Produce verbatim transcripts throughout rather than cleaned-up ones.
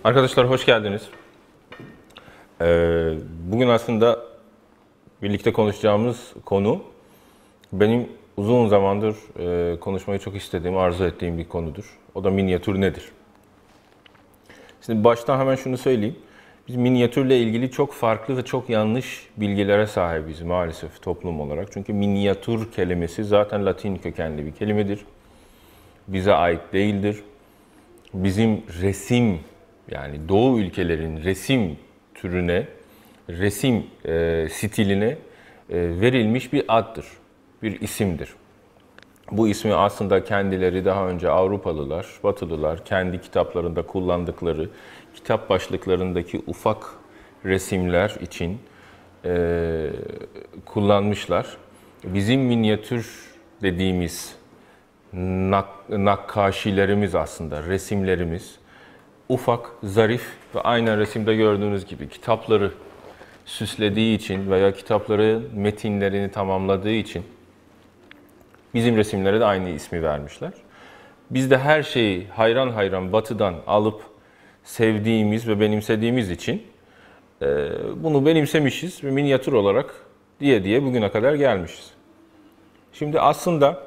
Arkadaşlar hoş geldiniz. Ee, bugün aslında birlikte konuşacağımız konu benim uzun zamandır e, konuşmayı çok istediğim, arzu ettiğim bir konudur. O da minyatür nedir? Şimdi baştan hemen şunu söyleyeyim. Biz minyatürle ilgili çok farklı ve çok yanlış bilgilere sahibiz maalesef toplum olarak. Çünkü minyatür kelimesi zaten Latin kökenli bir kelimedir. Bize ait değildir. Bizim resim, yani Doğu ülkelerin resim türüne, resim e, stiline e, verilmiş bir addır, bir isimdir. Bu ismi aslında kendileri daha önce Avrupalılar, Batılılar kendi kitaplarında kullandıkları kitap başlıklarındaki ufak resimler için e, kullanmışlar. Bizim minyatür dediğimiz nak nakkaşilerimiz aslında, resimlerimiz ufak, zarif ve aynen resimde gördüğünüz gibi kitapları süslediği için veya kitapların metinlerini tamamladığı için bizim resimlere de aynı ismi vermişler. Biz de her şeyi hayran hayran batıdan alıp sevdiğimiz ve benimsediğimiz için e, bunu benimsemişiz ve minyatür olarak diye diye bugüne kadar gelmişiz. Şimdi aslında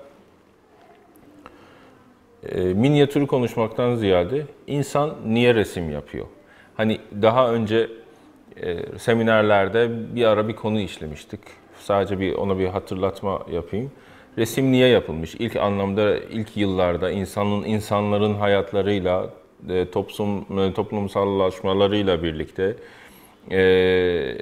e, minyatürü konuşmaktan ziyade insan niye resim yapıyor? Hani daha önce e, seminerlerde bir ara bir konu işlemiştik. Sadece bir ona bir hatırlatma yapayım. Resim niye yapılmış? İlk anlamda ilk yıllarda insanın insanların hayatlarıyla, e, toplum e, toplumsallaşmalarıyla birlikte e,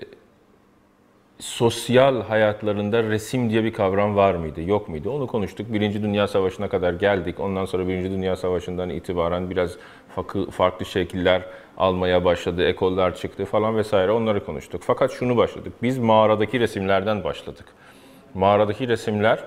sosyal hayatlarında resim diye bir kavram var mıydı, yok muydu? Onu konuştuk. Birinci Dünya Savaşı'na kadar geldik. Ondan sonra Birinci Dünya Savaşı'ndan itibaren biraz farklı şekiller almaya başladı, ekoller çıktı falan vesaire. Onları konuştuk. Fakat şunu başladık. Biz mağaradaki resimlerden başladık. Mağaradaki resimler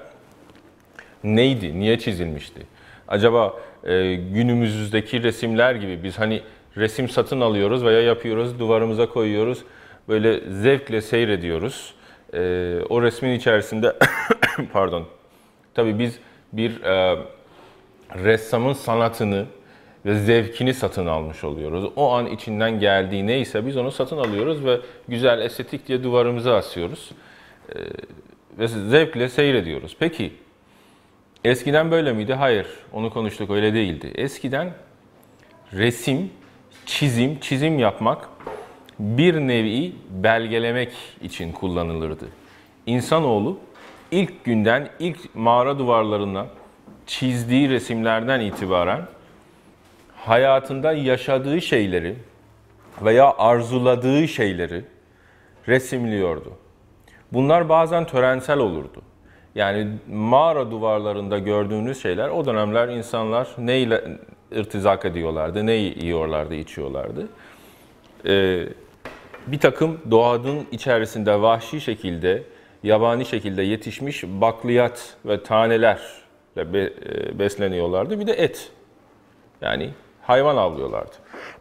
neydi? Niye çizilmişti? Acaba e, günümüzdeki resimler gibi biz hani resim satın alıyoruz veya yapıyoruz, duvarımıza koyuyoruz, böyle zevkle seyrediyoruz. E, o resmin içerisinde, pardon, tabii biz bir e, ressamın sanatını ve zevkini satın almış oluyoruz. O an içinden geldiği neyse biz onu satın alıyoruz ve güzel, estetik diye duvarımıza asıyoruz. E, ve zevkle seyrediyoruz. Peki, eskiden böyle miydi? Hayır, onu konuştuk, öyle değildi. Eskiden resim, çizim, çizim yapmak bir nevi belgelemek için kullanılırdı. İnsanoğlu ilk günden, ilk mağara duvarlarına çizdiği resimlerden itibaren hayatında yaşadığı şeyleri veya arzuladığı şeyleri resimliyordu. Bunlar bazen törensel olurdu. Yani mağara duvarlarında gördüğünüz şeyler, o dönemler insanlar neyle irtizak ediyorlardı, ne yiyorlardı, içiyorlardı. Ee, bir takım doğanın içerisinde vahşi şekilde, yabani şekilde yetişmiş bakliyat ve tanelerle be, e, besleniyorlardı. Bir de et, yani hayvan avlıyorlardı.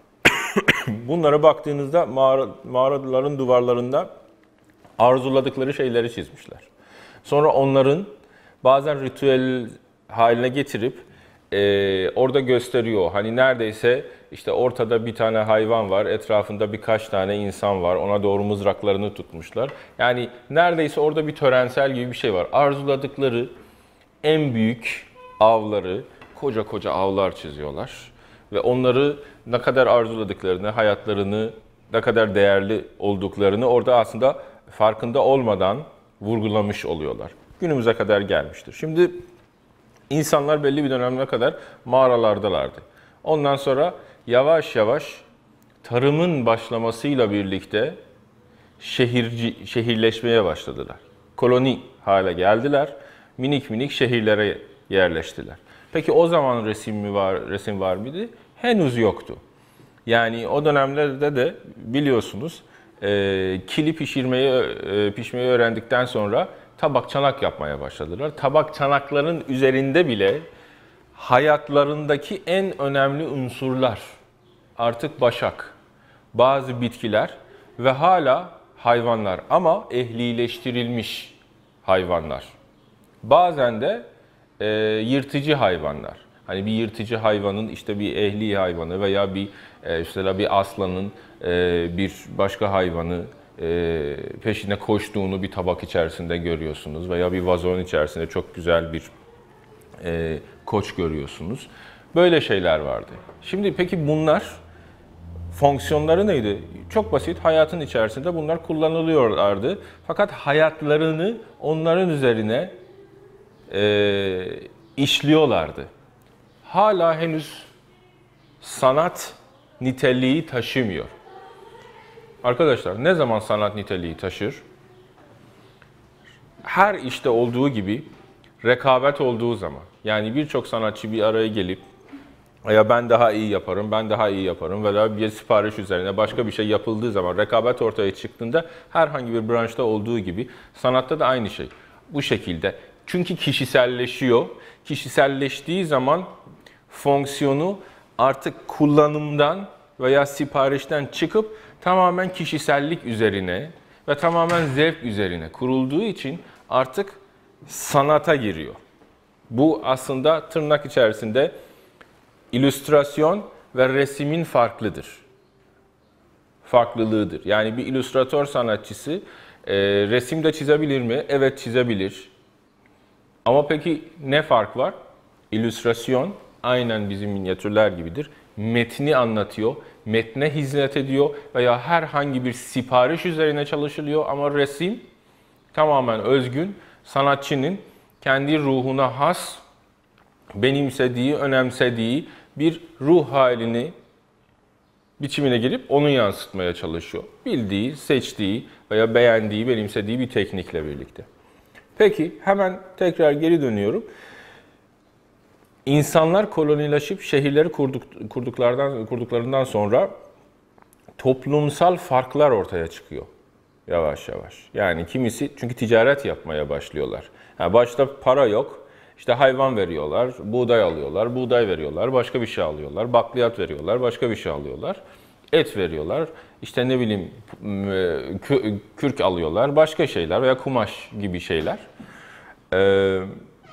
Bunlara baktığınızda mağara, mağaraların duvarlarında arzuladıkları şeyleri çizmişler. Sonra onların bazen ritüel haline getirip e, orada gösteriyor. Hani neredeyse işte ortada bir tane hayvan var, etrafında birkaç tane insan var. Ona doğru mızraklarını tutmuşlar. Yani neredeyse orada bir törensel gibi bir şey var. Arzuladıkları en büyük avları, koca koca avlar çiziyorlar. Ve onları ne kadar arzuladıklarını, hayatlarını ne kadar değerli olduklarını orada aslında farkında olmadan vurgulamış oluyorlar. Günümüze kadar gelmiştir. Şimdi insanlar belli bir dönemine kadar mağaralardalardı. Ondan sonra yavaş yavaş tarımın başlamasıyla birlikte şehirci, şehirleşmeye başladılar. Koloni hale geldiler. Minik minik şehirlere yerleştiler. Peki o zaman resim mi var, resim var mıydı? Henüz yoktu. Yani o dönemlerde de biliyorsunuz e, kili pişirmeyi, e, pişmeyi öğrendikten sonra tabak çanak yapmaya başladılar. Tabak çanakların üzerinde bile hayatlarındaki en önemli unsurlar, artık başak, bazı bitkiler ve hala hayvanlar ama ehlileştirilmiş hayvanlar. Bazen de e, yırtıcı hayvanlar. Hani bir yırtıcı hayvanın, işte bir ehli hayvanı veya bir e, mesela bir aslanın e, bir başka hayvanı e, peşine koştuğunu bir tabak içerisinde görüyorsunuz veya bir vazonun içerisinde çok güzel bir e, koç görüyorsunuz. Böyle şeyler vardı. Şimdi peki bunlar fonksiyonları neydi? Çok basit, hayatın içerisinde bunlar kullanılıyorlardı. Fakat hayatlarını onların üzerine e, işliyorlardı. Hala henüz sanat niteliği taşımıyor. Arkadaşlar ne zaman sanat niteliği taşır? Her işte olduğu gibi rekabet olduğu zaman. Yani birçok sanatçı bir araya gelip ya ben daha iyi yaparım, ben daha iyi yaparım veya bir sipariş üzerine başka bir şey yapıldığı zaman rekabet ortaya çıktığında herhangi bir branşta olduğu gibi sanatta da aynı şey. Bu şekilde. Çünkü kişiselleşiyor. Kişiselleştiği zaman fonksiyonu artık kullanımdan veya siparişten çıkıp tamamen kişisellik üzerine ve tamamen zevk üzerine kurulduğu için artık sanata giriyor. Bu aslında tırnak içerisinde illüstrasyon ve resimin farklıdır. Farklılığıdır. Yani bir illüstratör sanatçısı e, resim de çizebilir mi? Evet, çizebilir. Ama peki ne fark var? İllüstrasyon aynen bizim minyatürler gibidir. Metni anlatıyor, metne hizmet ediyor veya herhangi bir sipariş üzerine çalışılıyor ama resim tamamen özgün, sanatçının kendi ruhuna has, benimsediği, önemsediği bir ruh halini biçimine girip onu yansıtmaya çalışıyor. Bildiği, seçtiği veya beğendiği, benimsediği bir teknikle birlikte. Peki hemen tekrar geri dönüyorum. İnsanlar kolonileşip şehirleri kurduk, kurduklardan, kurduklarından sonra toplumsal farklar ortaya çıkıyor. Yavaş yavaş. Yani kimisi çünkü ticaret yapmaya başlıyorlar. Yani başta para yok. İşte hayvan veriyorlar, buğday alıyorlar, buğday veriyorlar, başka bir şey alıyorlar, bakliyat veriyorlar, başka bir şey alıyorlar, et veriyorlar, işte ne bileyim kürk alıyorlar, başka şeyler veya kumaş gibi şeyler. Ee,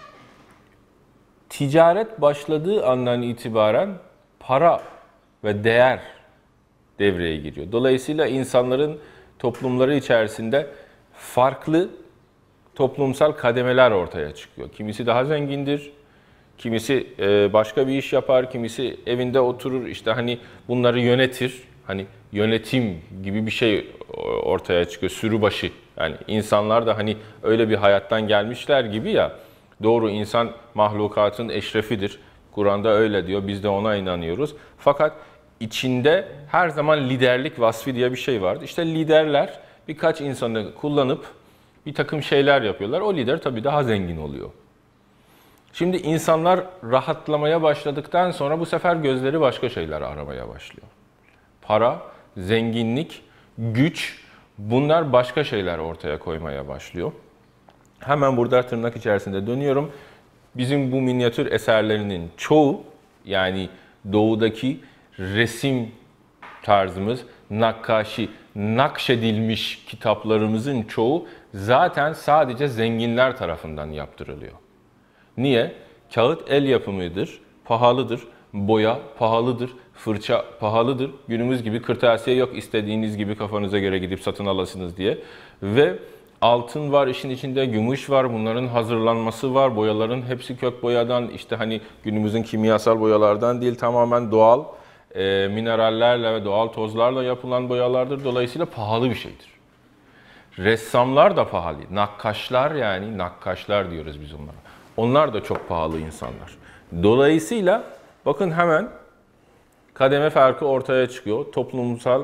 ticaret başladığı andan itibaren para ve değer devreye giriyor. Dolayısıyla insanların toplumları içerisinde farklı toplumsal kademeler ortaya çıkıyor. Kimisi daha zengindir, kimisi başka bir iş yapar, kimisi evinde oturur, işte hani bunları yönetir. Hani yönetim gibi bir şey ortaya çıkıyor, sürübaşı. Yani insanlar da hani öyle bir hayattan gelmişler gibi ya, doğru insan mahlukatın eşrefidir. Kur'an'da öyle diyor, biz de ona inanıyoruz. Fakat içinde her zaman liderlik vasfı diye bir şey vardı. İşte liderler birkaç insanı kullanıp bir takım şeyler yapıyorlar. O lider tabii daha zengin oluyor. Şimdi insanlar rahatlamaya başladıktan sonra bu sefer gözleri başka şeyler aramaya başlıyor. Para, zenginlik, güç, bunlar başka şeyler ortaya koymaya başlıyor. Hemen burada tırnak içerisinde dönüyorum. Bizim bu minyatür eserlerinin çoğu, yani doğudaki resim tarzımız, nakkaşi, nakşedilmiş kitaplarımızın çoğu zaten sadece zenginler tarafından yaptırılıyor. Niye? Kağıt el yapımıdır, pahalıdır, boya pahalıdır, fırça pahalıdır. Günümüz gibi kırtasiye yok, istediğiniz gibi kafanıza göre gidip satın alasınız diye. Ve altın var işin içinde, gümüş var, bunların hazırlanması var, boyaların hepsi kök boyadan, işte hani günümüzün kimyasal boyalardan değil, tamamen doğal e, minerallerle ve doğal tozlarla yapılan boyalardır. Dolayısıyla pahalı bir şeydir. Ressamlar da pahalı. Nakkaşlar, yani nakkaşlar diyoruz biz onlara. Onlar da çok pahalı insanlar. Dolayısıyla bakın hemen kademe farkı ortaya çıkıyor. Toplumsal,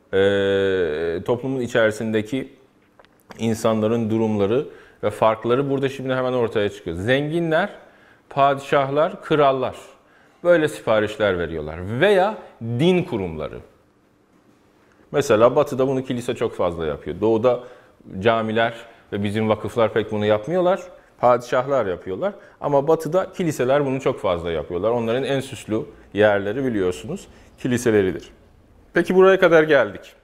e, toplumun içerisindeki insanların durumları ve farkları burada şimdi hemen ortaya çıkıyor. Zenginler, padişahlar, krallar böyle siparişler veriyorlar. Veya din kurumları. Mesela Batı'da bunu kilise çok fazla yapıyor. Doğu'da camiler ve bizim vakıflar pek bunu yapmıyorlar. Padişahlar yapıyorlar. Ama Batı'da kiliseler bunu çok fazla yapıyorlar. Onların en süslü yerleri biliyorsunuz kiliseleridir. Peki buraya kadar geldik.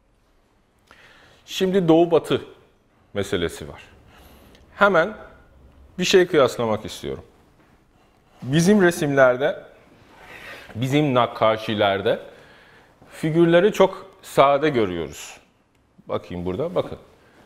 Şimdi Doğu-Batı meselesi var. Hemen bir şey kıyaslamak istiyorum. Bizim resimlerde, bizim nakkaşilerde figürleri çok sade görüyoruz. Bakayım burada, bakın.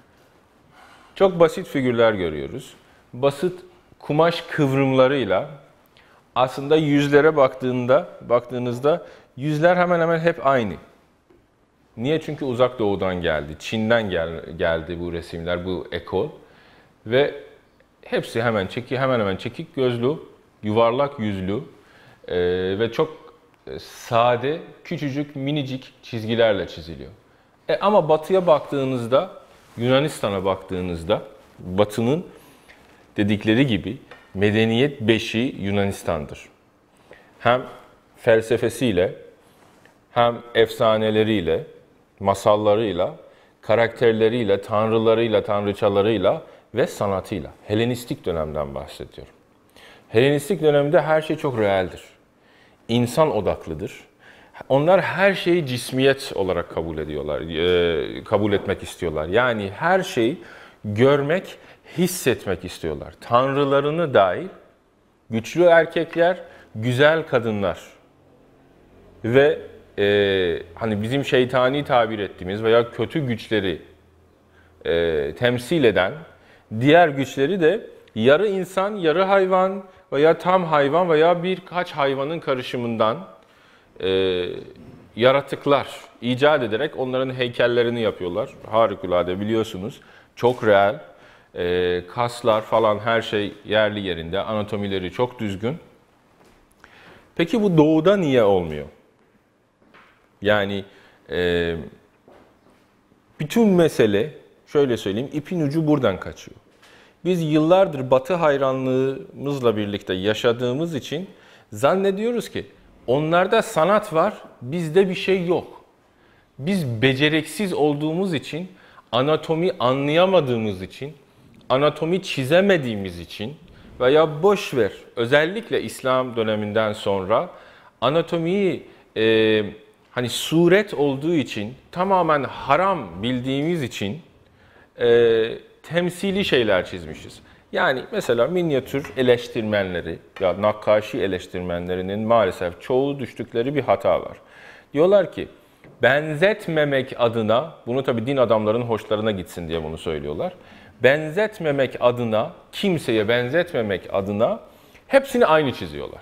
Çok basit figürler görüyoruz. Basit kumaş kıvrımlarıyla aslında yüzlere baktığında, baktığınızda yüzler hemen hemen hep aynı. Niye? Çünkü Uzak Doğu'dan geldi, Çin'den gel, geldi bu resimler, bu ekol ve hepsi hemen çekik, hemen hemen çekik gözlü, yuvarlak yüzlü e, ve çok sade, küçücük, minicik çizgilerle çiziliyor. E, ama Batı'ya baktığınızda, Yunanistan'a baktığınızda, Batı'nın dedikleri gibi medeniyet beşiği Yunanistan'dır. Hem felsefesiyle, hem efsaneleriyle, masallarıyla, karakterleriyle, tanrılarıyla, tanrıçalarıyla ve sanatıyla. Helenistik dönemden bahsediyorum. Helenistik dönemde her şey çok realdir. İnsan odaklıdır. Onlar her şeyi cismiyet olarak kabul ediyorlar, e, kabul etmek istiyorlar. Yani her şeyi görmek, hissetmek istiyorlar. Tanrılarını dahil güçlü erkekler, güzel kadınlar ve e, hani bizim şeytani tabir ettiğimiz veya kötü güçleri e, temsil eden diğer güçleri de yarı insan, yarı hayvan veya tam hayvan veya birkaç hayvanın karışımından e, yaratıklar icat ederek onların heykellerini yapıyorlar. Harikulade, biliyorsunuz. Çok real. E, kaslar falan her şey yerli yerinde. Anatomileri çok düzgün. Peki bu doğuda niye olmuyor? Yani e, bütün mesele, şöyle söyleyeyim, ipin ucu buradan kaçıyor. Biz yıllardır Batı hayranlığımızla birlikte yaşadığımız için zannediyoruz ki onlarda sanat var, bizde bir şey yok. Biz beceriksiz olduğumuz için, anatomi anlayamadığımız için, anatomi çizemediğimiz için veya boş ver, özellikle İslam döneminden sonra anatomiyi e, hani suret olduğu için, tamamen haram bildiğimiz için e, temsili şeyler çizmişiz. Yani mesela minyatür eleştirmenleri ya nakkaşi eleştirmenlerinin maalesef çoğu düştükleri bir hata var. Diyorlar ki benzetmemek adına, bunu tabii din adamlarının hoşlarına gitsin diye bunu söylüyorlar. Benzetmemek adına, kimseye benzetmemek adına hepsini aynı çiziyorlar.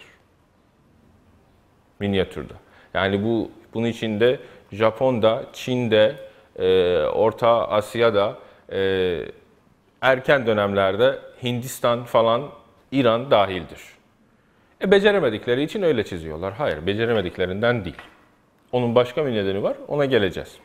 Minyatürde. Yani bu bunun içinde Japon'da, Çin'de, e, Orta Asya'da, e, erken dönemlerde Hindistan falan, İran dahildir. E, beceremedikleri için öyle çiziyorlar. Hayır, beceremediklerinden değil. Onun başka bir nedeni var, ona geleceğiz.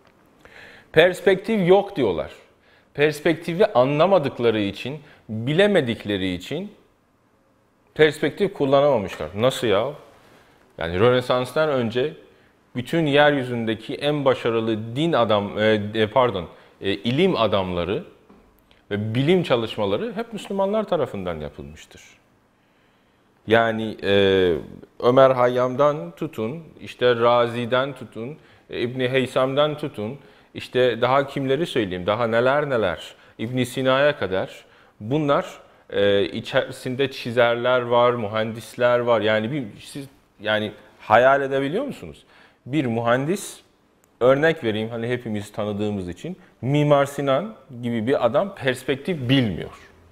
Perspektif yok diyorlar. Perspektifi anlamadıkları için, bilemedikleri için perspektif kullanamamışlar. Nasıl ya? Yani Rönesans'tan önce bütün yeryüzündeki en başarılı din adam, e, pardon, e, ilim adamları ve bilim çalışmaları hep Müslümanlar tarafından yapılmıştır. Yani e, Ömer Hayyam'dan tutun, işte Razi'den tutun, e, İbni Heysam'dan tutun, işte daha kimleri söyleyeyim, daha neler neler, İbn Sina'ya kadar bunlar e, içerisinde çizerler var, mühendisler var. Yani bir siz yani hayal edebiliyor musunuz? Bir mühendis, örnek vereyim hani hepimiz tanıdığımız için, Mimar Sinan gibi bir adam perspektif bilmiyor.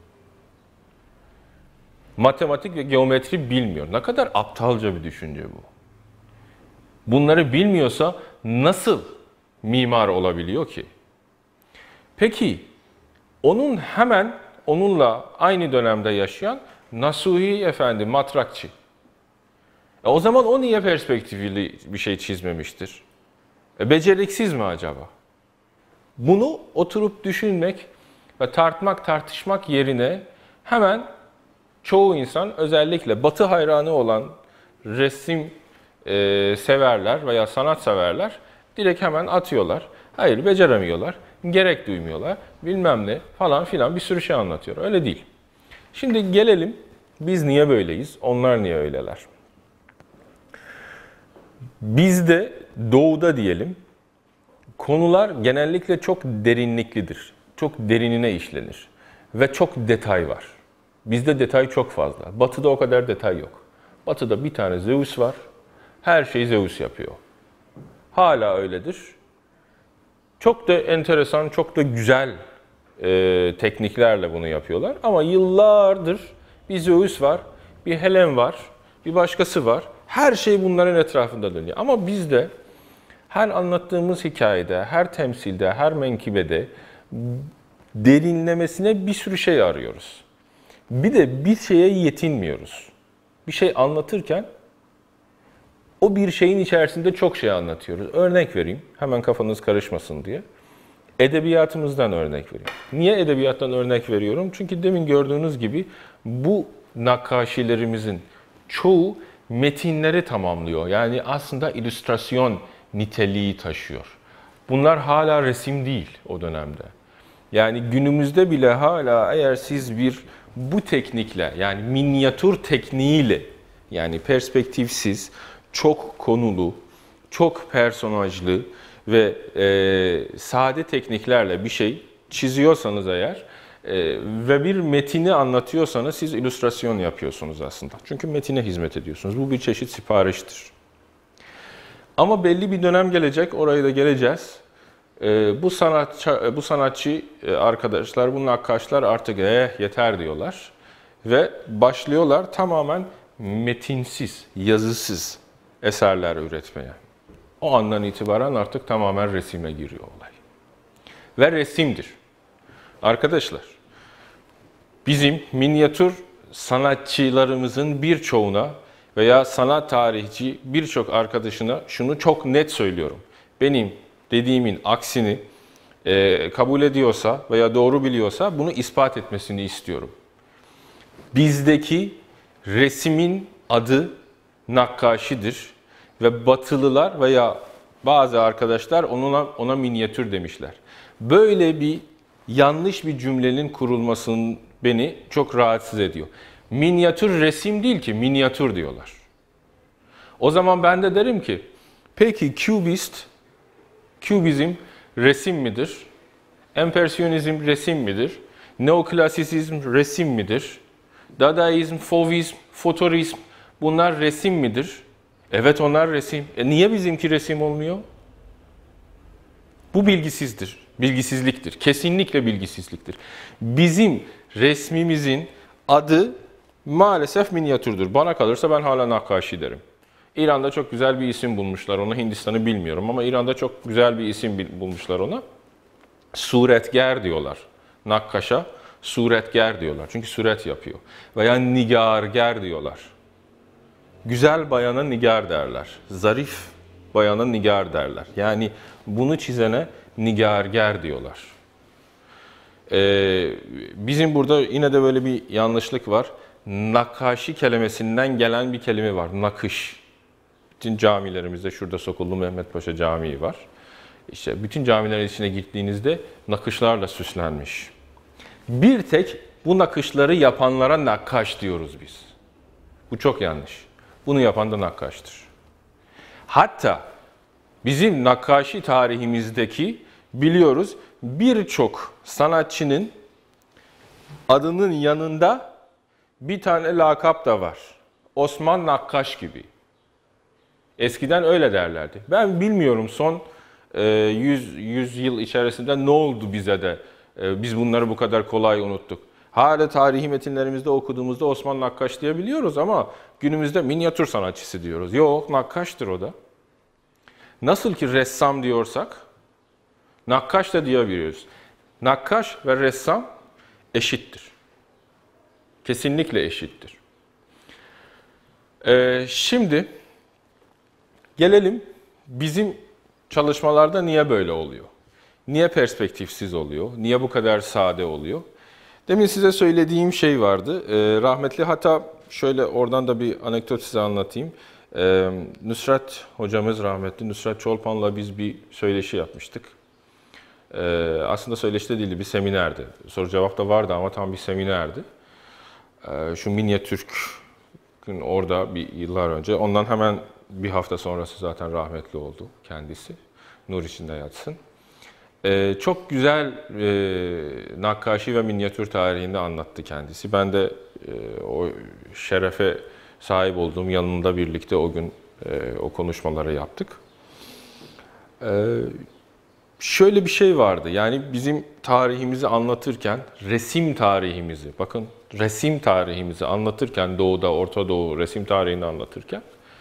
Matematik ve geometri bilmiyor. Ne kadar aptalca bir düşünce bu. Bunları bilmiyorsa nasıl mimar olabiliyor ki? Peki, onun hemen onunla aynı dönemde yaşayan Nasuhi Efendi, matrakçı. E o zaman o niye perspektifli bir şey çizmemiştir? E beceriksiz mi acaba? Bunu oturup düşünmek ve tartmak, tartışmak yerine hemen çoğu insan, özellikle Batı hayranı olan resim e, severler veya sanat severler direkt hemen atıyorlar. Hayır, beceremiyorlar, gerek duymuyorlar, bilmem ne falan filan bir sürü şey anlatıyor. Öyle değil. Şimdi gelelim, biz niye böyleyiz, onlar niye öyleler? Bizde, doğuda diyelim, konular genellikle çok derinliklidir. Çok derinine işlenir ve çok detay var. Bizde detay çok fazla. Batı'da o kadar detay yok. Batı'da bir tane Zeus var. Her şeyi Zeus yapıyor. Hala öyledir. Çok da enteresan, çok da güzel e, tekniklerle bunu yapıyorlar. Ama yıllardır bir Zeus var, bir Helen var, bir başkası var. Her şey bunların etrafında dönüyor. Ama bizde her anlattığımız hikayede, her temsilde, her menkibede derinlemesine bir sürü şey arıyoruz. Bir de bir şeye yetinmiyoruz. Bir şey anlatırken o bir şeyin içerisinde çok şey anlatıyoruz. Örnek vereyim, hemen kafanız karışmasın diye. Edebiyatımızdan örnek vereyim. Niye edebiyattan örnek veriyorum? Çünkü demin gördüğünüz gibi bu nakkaşilerimizin çoğu metinleri tamamlıyor. Yani aslında illüstrasyon niteliği taşıyor. Bunlar hala resim değil o dönemde. Yani günümüzde bile hala eğer siz bir bu teknikle, yani minyatür tekniğiyle, yani perspektifsiz, çok konulu, çok personajlı ve e, sade tekniklerle bir şey çiziyorsanız eğer e, ve bir metini anlatıyorsanız siz illüstrasyon yapıyorsunuz aslında. Çünkü metine hizmet ediyorsunuz. Bu bir çeşit sipariştir. Ama belli bir dönem gelecek, oraya da geleceğiz. E, bu sanatçı, bu sanatçı arkadaşlar, bu nakkaşlar artık eh, yeter diyorlar. Ve başlıyorlar tamamen metinsiz, yazısız eserler üretmeye. O andan itibaren artık tamamen resime giriyor olay. Ve resimdir. Arkadaşlar, bizim minyatür sanatçılarımızın birçoğuna veya sanat tarihçi birçok arkadaşına şunu çok net söylüyorum. Benim dediğimin aksini e, kabul ediyorsa veya doğru biliyorsa bunu ispat etmesini istiyorum. Bizdeki resmin adı nakkaşidir ve Batılılar veya bazı arkadaşlar ona, ona minyatür demişler. Böyle bir yanlış bir cümlenin kurulmasının beni çok rahatsız ediyor. Minyatür resim değil ki, minyatür diyorlar. O zaman ben de derim ki, peki Cubist, Kübizm resim midir? Empresyonizm resim midir? Neoklasisizm resim midir? Dadaizm, Fauvizm, Fotorizm bunlar resim midir? Evet onlar resim. E niye bizimki resim olmuyor? Bu bilgisizdir, bilgisizliktir. Kesinlikle bilgisizliktir. Bizim resmimizin adı maalesef minyatürdür. Bana kalırsa ben hala nakkaşi derim. İran'da çok güzel bir isim bulmuşlar ona. Hindistan'ı bilmiyorum ama İran'da çok güzel bir isim bulmuşlar ona. Suretger diyorlar. Nakkaşa suretger diyorlar. Çünkü suret yapıyor. Veya nigarger diyorlar. Güzel bayana nigar derler. Zarif bayana nigar derler. Yani bunu çizene nigarger diyorlar. Ee, bizim burada yine de böyle bir yanlışlık var. Nakkaşi kelimesinden gelen bir kelime var. Nakış. Bütün camilerimizde şurada Sokullu Mehmet Paşa Camii var. İşte bütün camilerin içine gittiğinizde nakışlarla süslenmiş. Bir tek bu nakışları yapanlara nakkaş diyoruz biz. Bu çok yanlış. Bunu yapan da nakkaştır. Hatta bizim nakkaşi tarihimizdeki biliyoruz birçok sanatçının adının yanında bir tane lakap da var. Osman Nakkaş gibi. Eskiden öyle derlerdi. Ben bilmiyorum son yüz yıl içerisinde ne oldu bize de biz bunları bu kadar kolay unuttuk. Hala tarihi metinlerimizde okuduğumuzda Osman Nakkaş diyebiliyoruz ama günümüzde minyatür sanatçısı diyoruz. Yok, nakkaştır o da. Nasıl ki ressam diyorsak, nakkaş da diyebiliyoruz. Nakkaş ve ressam eşittir. Kesinlikle eşittir. Ee, şimdi gelelim bizim çalışmalarda niye böyle oluyor? Niye perspektifsiz oluyor? Niye bu kadar sade oluyor? Demin size söylediğim şey vardı. Ee, rahmetli hatta şöyle oradan da bir anekdot size anlatayım. Ee, Nusret hocamız rahmetli, Nusret Çolpan'la biz bir söyleşi yapmıştık. Ee, aslında söyleşi de değildi, bir seminerdi. Soru cevap da vardı ama tam bir seminerdi. Ee, şu Minyatürk'ün orada bir yıllar önce, ondan hemen bir hafta sonrası zaten rahmetli oldu kendisi. Nur içinde yatsın. Ee, çok güzel e, nakkaşi ve minyatür tarihini anlattı kendisi. Ben de e, o şerefe sahip olduğum yanında birlikte o gün e, o konuşmaları yaptık. E, şöyle bir şey vardı, yani bizim tarihimizi anlatırken, resim tarihimizi, bakın resim tarihimizi anlatırken, Doğu'da, Orta Doğu resim tarihini anlatırken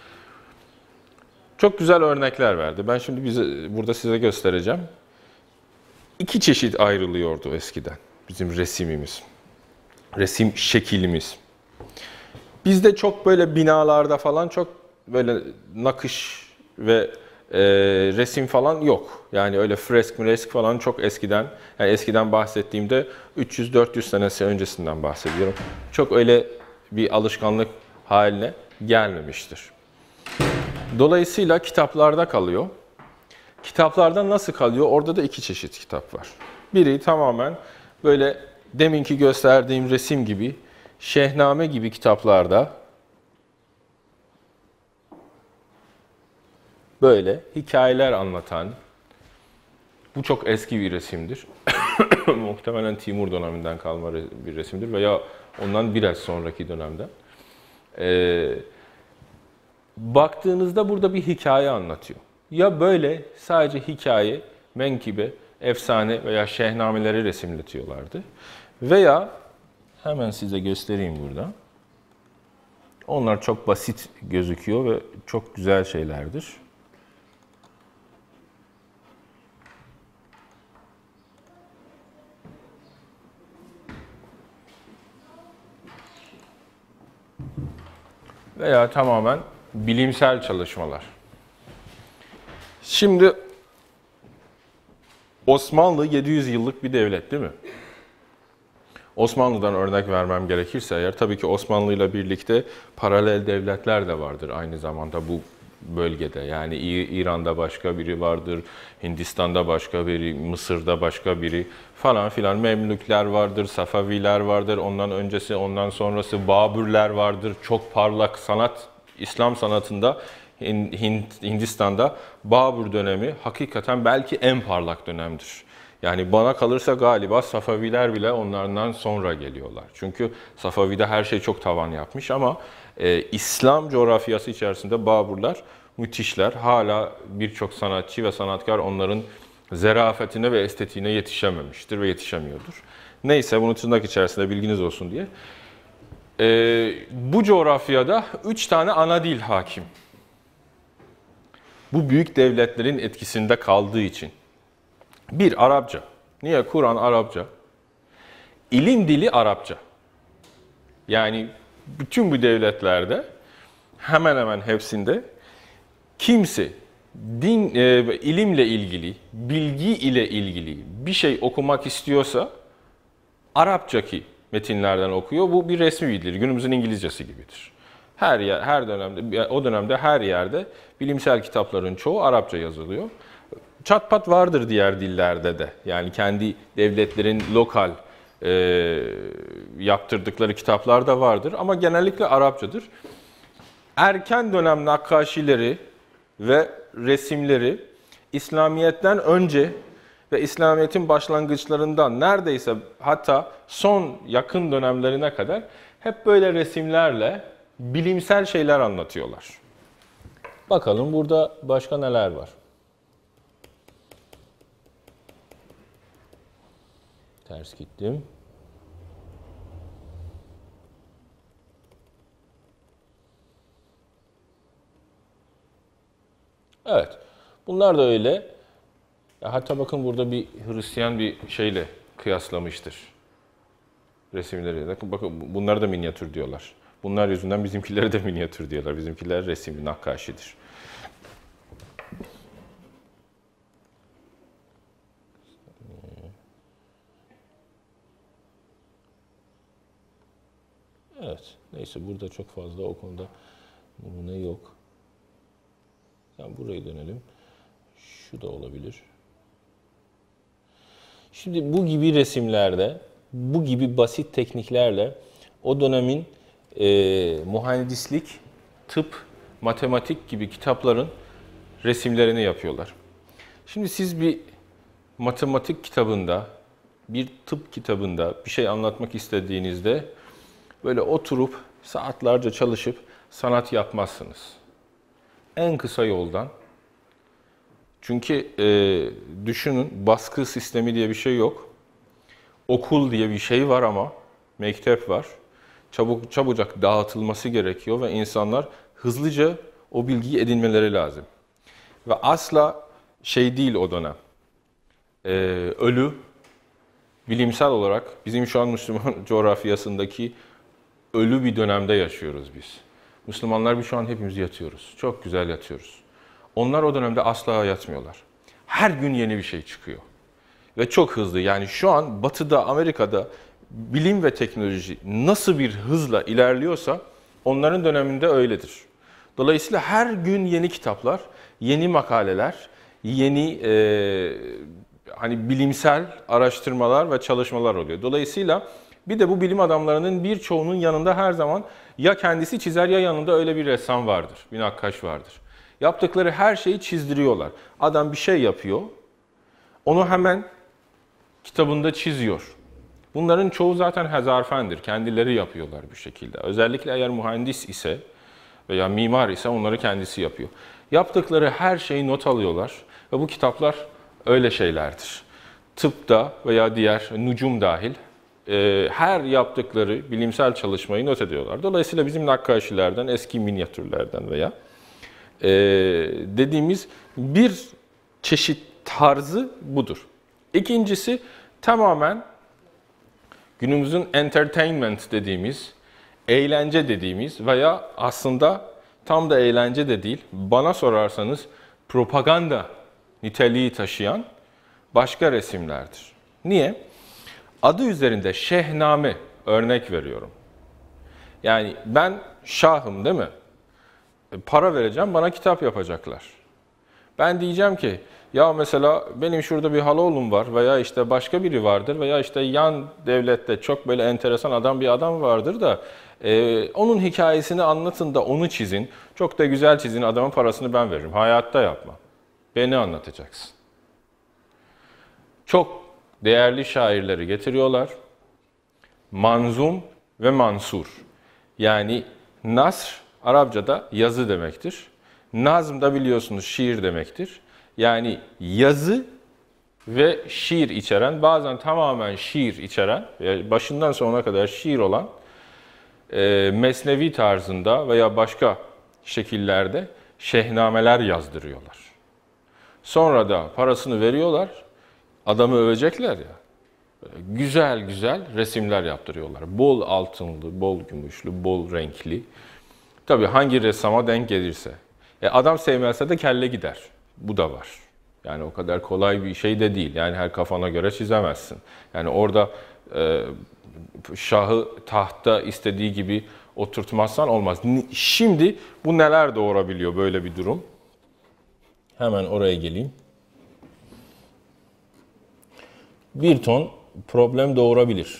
çok güzel örnekler verdi. Ben şimdi bize, burada size göstereceğim. İki çeşit ayrılıyordu eskiden bizim resimimiz, resim şekilimiz. Bizde çok böyle binalarda falan çok böyle nakış ve e, resim falan yok. Yani öyle fresk fresk falan çok eskiden, yani eskiden bahsettiğimde üç yüz dört yüz senesi öncesinden bahsediyorum. Çok öyle bir alışkanlık haline gelmemiştir. Dolayısıyla kitaplarda kalıyor. Kitaplarda nasıl kalıyor? Orada da iki çeşit kitap var. Biri tamamen böyle deminki gösterdiğim resim gibi, Şehname gibi kitaplarda böyle hikayeler anlatan, bu çok eski bir resimdir. Muhtemelen Timur döneminden kalma bir resimdir veya ondan biraz sonraki dönemden. Ee, baktığınızda burada bir hikaye anlatıyor. Ya böyle sadece hikaye, menkıbe, efsane veya şehnameleri resimletiyorlardı. Veya hemen size göstereyim burada. Onlar çok basit gözüküyor ve çok güzel şeylerdir. Veya tamamen bilimsel çalışmalar. Şimdi Osmanlı yedi yüz yıllık bir devlet değil mi? Osmanlı'dan örnek vermem gerekirse eğer, tabii ki Osmanlı ile birlikte paralel devletler de vardır aynı zamanda bu bölgede. Yani İran'da başka biri vardır, Hindistan'da başka biri, Mısır'da başka biri falan filan. Memlükler vardır, Safaviler vardır, ondan öncesi, ondan sonrası Babürler vardır. Çok parlak sanat, İslam sanatında Hindistan'da Babür dönemi hakikaten belki en parlak dönemdir. Yani bana kalırsa galiba Safaviler bile onlardan sonra geliyorlar. Çünkü Safavi'de her şey çok tavan yapmış ama e, İslam coğrafyası içerisinde Babürler müthişler. Hala birçok sanatçı ve sanatkar onların zerafetine ve estetiğine yetişememiştir ve yetişemiyordur. Neyse, bunu tırnak içerisinde bilginiz olsun diye. E, bu coğrafyada üç tane ana dil hakim. Bu büyük devletlerin etkisinde kaldığı için. Bir, Arapça. Niye? Kur'an Arapça. İlim dili Arapça. Yani bütün bu devletlerde hemen hemen hepsinde kimse din, e, ilimle ilgili, bilgi ile ilgili bir şey okumak istiyorsa Arapçaki metinlerden okuyor. Bu bir resmi bildir. Günümüzün İngilizcesi gibidir. Her yer, her dönemde, o dönemde her yerde bilimsel kitapların çoğu Arapça yazılıyor. Çatpat vardır diğer dillerde de. Yani kendi devletlerin lokal e, yaptırdıkları kitaplar da vardır ama genellikle Arapçadır. Erken dönem nakkaşileri ve resimleri İslamiyet'ten önce ve İslamiyet'in başlangıçlarından neredeyse hatta son yakın dönemlerine kadar hep böyle resimlerle bilimsel şeyler anlatıyorlar. Bakalım burada başka neler var. Ters gittim. Evet. Bunlar da öyle. Hatta bakın burada bir Hristiyan bir şeyle kıyaslamıştır resimleri. Bakın, bakın bunlar da minyatür diyorlar. Bunlar yüzünden bizimkileri de minyatür diyorlar. Bizimkiler resim, nakkaşidir. Evet. Neyse, burada çok fazla o konuda numune yok. Yani buraya dönelim. Şu da olabilir. Şimdi bu gibi resimlerde, bu gibi basit tekniklerle o dönemin e, mühendislik, tıp, matematik gibi kitapların resimlerini yapıyorlar. Şimdi siz bir matematik kitabında, bir tıp kitabında bir şey anlatmak istediğinizde böyle oturup saatlerce çalışıp sanat yapmazsınız. En kısa yoldan. Çünkü e, düşünün, baskı sistemi diye bir şey yok. Okul diye bir şey var ama mektep var. Çabuk çabucak dağıtılması gerekiyor ve insanlar hızlıca o bilgiyi edinmeleri lazım. Ve asla şey değil o dönem. Ee, ölü, bilimsel olarak bizim şu an Müslüman coğrafyasındaki ölü bir dönemde yaşıyoruz biz. Müslümanlar biz şu an hepimiz yatıyoruz. Çok güzel yatıyoruz. Onlar o dönemde asla yatmıyorlar. Her gün yeni bir şey çıkıyor. Ve çok hızlı. Yani şu an Batı'da, Amerika'da bilim ve teknoloji nasıl bir hızla ilerliyorsa onların döneminde öyledir. Dolayısıyla her gün yeni kitaplar, yeni makaleler, yeni e, hani bilimsel araştırmalar ve çalışmalar oluyor. Dolayısıyla bir de bu bilim adamlarının birçoğunun yanında her zaman ya kendisi çizer ya yanında öyle bir ressam vardır, bir nakkaş vardır. Yaptıkları her şeyi çizdiriyorlar. Adam bir şey yapıyor, onu hemen kitabında çiziyor. Bunların çoğu zaten hezarfendir. Kendileri yapıyorlar bir şekilde. Özellikle eğer mühendis ise veya mimar ise onları kendisi yapıyor. Yaptıkları her şeyi not alıyorlar ve bu kitaplar öyle şeylerdir. Tıpta veya diğer nucum dahil her yaptıkları bilimsel çalışmayı not ediyorlar. Dolayısıyla bizim nakkaşilerden, eski minyatürlerden veya dediğimiz bir çeşit tarzı budur. İkincisi tamamen günümüzün entertainment dediğimiz, eğlence dediğimiz veya aslında tam da eğlence de değil, bana sorarsanız propaganda niteliği taşıyan başka resimlerdir. Niye? Adı üzerinde Şehname örnek veriyorum. Yani ben şahım değil mi? Para vereceğim, bana kitap yapacaklar. Ben diyeceğim ki, ya mesela benim şurada bir haloğlum var veya işte başka biri vardır veya işte yan devlette çok böyle enteresan adam bir adam vardır da e, onun hikayesini anlatın da onu çizin. Çok da güzel çizin, adamın parasını ben veririm. Hayatta yapma. Beni anlatacaksın. Çok değerli şairleri getiriyorlar. Manzum ve mansur. Yani nasr Arapçada yazı demektir. Nazm da biliyorsunuz şiir demektir. Yani yazı ve şiir içeren, bazen tamamen şiir içeren, başından sonuna kadar şiir olan e, mesnevi tarzında veya başka şekillerde şehnameler yazdırıyorlar. Sonra da parasını veriyorlar, adamı övecekler ya, güzel güzel resimler yaptırıyorlar. Bol altınlı, bol gümüşlü, bol renkli. Tabii hangi ressama denk gelirse. E adam sevmezse de kelle gider. Bu da var. Yani o kadar kolay bir şey de değil. Yani her kafana göre çizemezsin. Yani orada e, şahı tahta istediği gibi oturtmazsan olmaz. Şimdi bu neler doğurabiliyor böyle bir durum? Hemen oraya geleyim. Bir ton problem doğurabilir.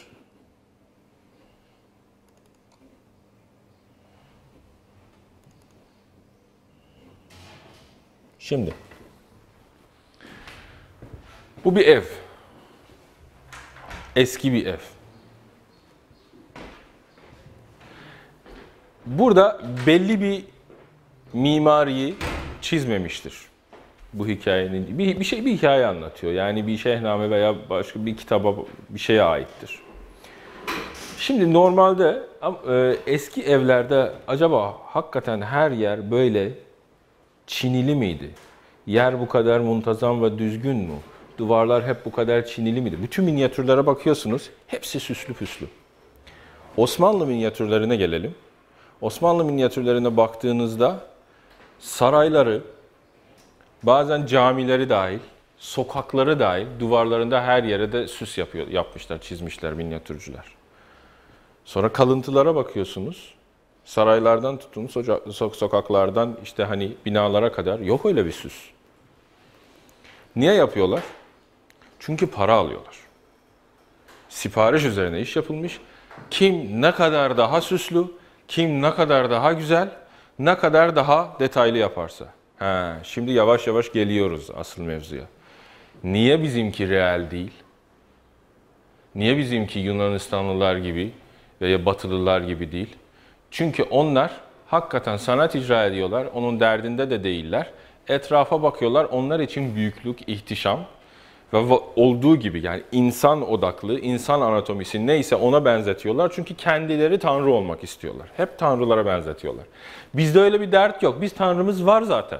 Şimdi bu bir ev. Eski bir ev. Burada belli bir mimariyi çizmemiştir. Bu hikayenin bir, bir şey bir hikaye anlatıyor. Yani bir şehname veya başka bir kitaba bir şeye aittir. Şimdi normalde eski evlerde acaba hakikaten her yer böyle çinili miydi? Yer bu kadar muntazam ve düzgün mü? Duvarlar hep bu kadar çinili miydi? Bütün minyatürlere bakıyorsunuz, hepsi süslü püslü. Osmanlı minyatürlerine gelelim. Osmanlı minyatürlerine baktığınızda sarayları, bazen camileri dahil, sokakları dahil, duvarlarında her yere de süs yapıyor, yapmışlar, çizmişler minyatürcüler. Sonra kalıntılara bakıyorsunuz. Saraylardan tutun, sokaklardan işte hani binalara kadar yok öyle bir süs. Niye yapıyorlar? Çünkü para alıyorlar. Sipariş üzerine iş yapılmış. Kim ne kadar daha süslü, kim ne kadar daha güzel, ne kadar daha detaylı yaparsa. He, şimdi yavaş yavaş geliyoruz asıl mevzuya. Niye bizimki real değil? Niye bizimki Yunanistanlılar gibi veya Batılılar gibi değil. Çünkü onlar hakikaten sanat icra ediyorlar, onun derdinde de değiller. Etrafa bakıyorlar, onlar için büyüklük, ihtişam ve olduğu gibi yani insan odaklı, insan anatomisi neyse ona benzetiyorlar. Çünkü kendileri tanrı olmak istiyorlar. Hep tanrılara benzetiyorlar. Bizde öyle bir dert yok. Biz tanrımız var zaten.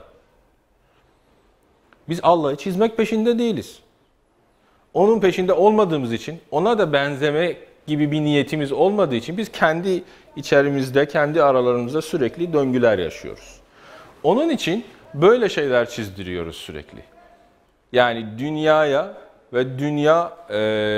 Biz Allah'ı çizmek peşinde değiliz. Onun peşinde olmadığımız için, ona da benzeme gibi bir niyetimiz olmadığı için biz kendi içerimizde, kendi aralarımızda sürekli döngüler yaşıyoruz. Onun için böyle şeyler çizdiriyoruz sürekli. Yani dünyaya ve dünya e,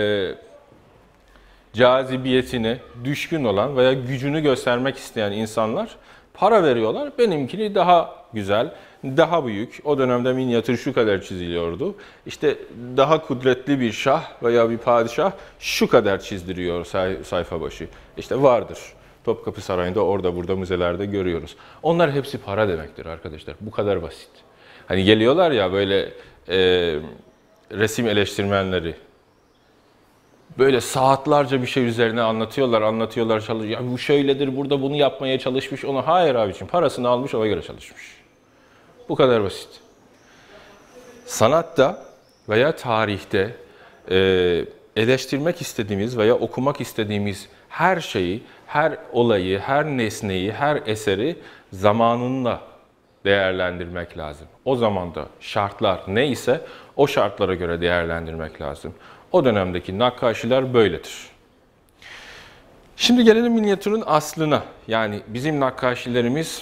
cazibiyetine düşkün olan veya gücünü göstermek isteyen insanlar para veriyorlar. Benimkini daha güzel, daha büyük. O dönemde minyatür şu kadar çiziliyordu. İşte daha kudretli bir şah veya bir padişah şu kadar çizdiriyor say sayfa başı. İşte vardır. Topkapı Sarayı'nda orada burada müzelerde görüyoruz. Onlar hepsi para demektir arkadaşlar. Bu kadar basit. Hani geliyorlar ya böyle e, resim eleştirmenleri. Böyle saatlerce bir şey üzerine anlatıyorlar, anlatıyorlar, çalışıyor. Ya bu şöyledir, burada bunu yapmaya çalışmış, onu hayır abiciğim, parasını almış, ona göre çalışmış. Bu kadar basit. Sanatta veya tarihte e, eleştirmek istediğimiz veya okumak istediğimiz her şeyi, her olayı, her nesneyi, her eseri zamanında değerlendirmek lazım. O zamanda şartlar neyse o şartlara göre değerlendirmek lazım. O dönemdeki nakkaşiler böyledir. Şimdi gelelim minyatürün aslına. Yani bizim nakkaşilerimiz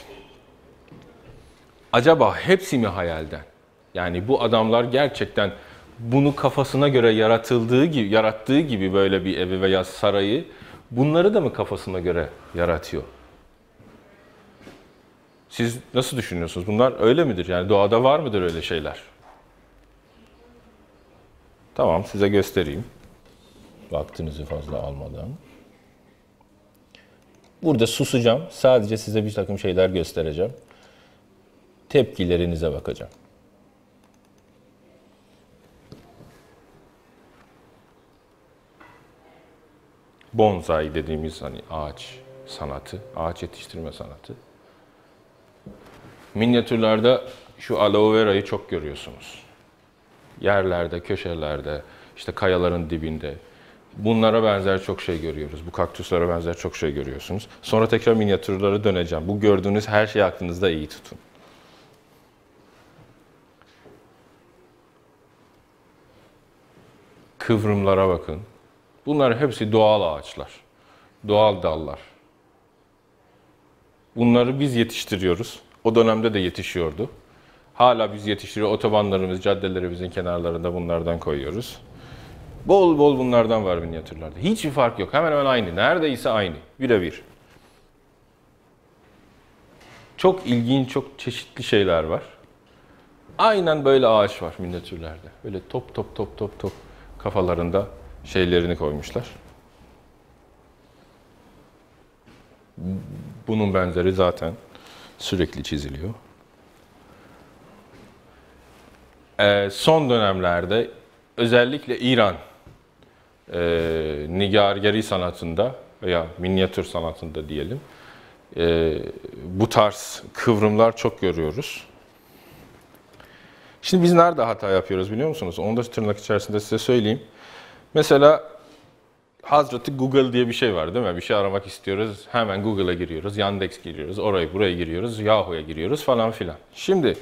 acaba hepsi mi hayalden? Yani bu adamlar gerçekten bunu kafasına göre yaratıldığı gibi, yarattığı gibi böyle bir evi veya sarayı bunları da mı kafasına göre yaratıyor? Siz nasıl düşünüyorsunuz? Bunlar öyle midir? Yani doğada var mıdır öyle şeyler? Tamam, size göstereyim. Vaktinizi fazla almadan. Burada susacağım. Sadece size bir takım şeyler göstereceğim. Tepkilerinize bakacağım. Bonsai dediğimiz hani ağaç sanatı, ağaç yetiştirme sanatı. Minyatürlerde şu aloe vera'yı çok görüyorsunuz. Yerlerde, köşelerde, işte kayaların dibinde. Bunlara benzer çok şey görüyoruz. Bu kaktüslere benzer çok şey görüyorsunuz. Sonra tekrar minyatürlere döneceğim. Bu gördüğünüz her şeyi aklınızda iyi tutun. Kıvrımlara bakın. Bunlar hepsi doğal ağaçlar. Doğal dallar. Bunları biz yetiştiriyoruz. O dönemde de yetişiyordu. Hala biz yetiştiriyor. Otobanlarımız, caddelerimizin kenarlarında bunlardan koyuyoruz. Bol bol bunlardan var minyatürlerde. Hiçbir fark yok. Hemen hemen aynı. Neredeyse aynı. Birebir. Çok ilginç, çok çeşitli şeyler var. Aynen böyle ağaç var minyatürlerde. Böyle top top top top top kafalarında şeylerini koymuşlar. Bunun benzeri zaten sürekli çiziliyor. Ee, son dönemlerde özellikle İran e, nigargari sanatında veya minyatür sanatında diyelim e, bu tarz kıvrımlar çok görüyoruz. Şimdi biz nerede hata yapıyoruz biliyor musunuz? Onu da tırnak içerisinde size söyleyeyim. Mesela Hazreti Google diye bir şey var değil mi? Bir şey aramak istiyoruz. Hemen Google'a giriyoruz. Yandex giriyoruz. Oraya buraya giriyoruz. Yahoo'ya giriyoruz falan filan. Şimdi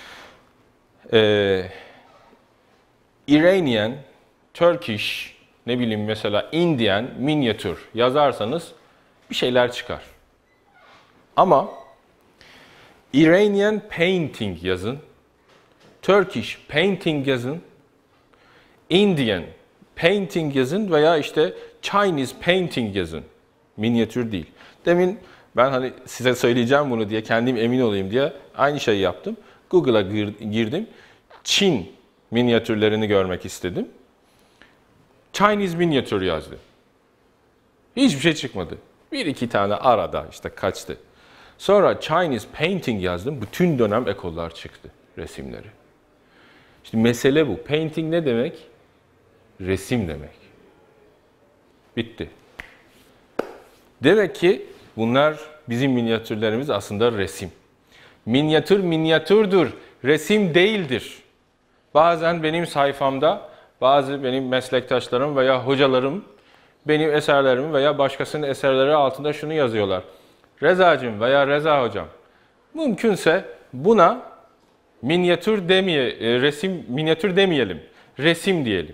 e, Iranian, Turkish, ne bileyim mesela Indian minyatür yazarsanız bir şeyler çıkar. Ama Iranian painting yazın, Turkish painting yazın, Indian painting yazın veya işte Chinese painting yazın. Minyatür değil. Demin ben hani size söyleyeceğim bunu diye kendim emin olayım diye aynı şeyi yaptım. Google'a girdim. Çin minyatürlerini görmek istedim. Chinese minyatür yazdı. Hiçbir şey çıkmadı. Bir iki tane arada işte kaçtı. Sonra Chinese painting yazdım. Bütün dönem ekollar çıktı. Resimleri. İşte mesele bu. Painting ne demek? Resim demek. Bitti. Demek ki bunlar bizim minyatürlerimiz aslında resim. Minyatür minyatürdür, resim değildir. Bazen benim sayfamda bazı benim meslektaşlarım veya hocalarım benim eserlerimi veya başkasının eserleri altında şunu yazıyorlar. Rezacığım veya Reza hocam, mümkünse buna minyatür demeye, resim minyatür demeyelim, resim diyelim.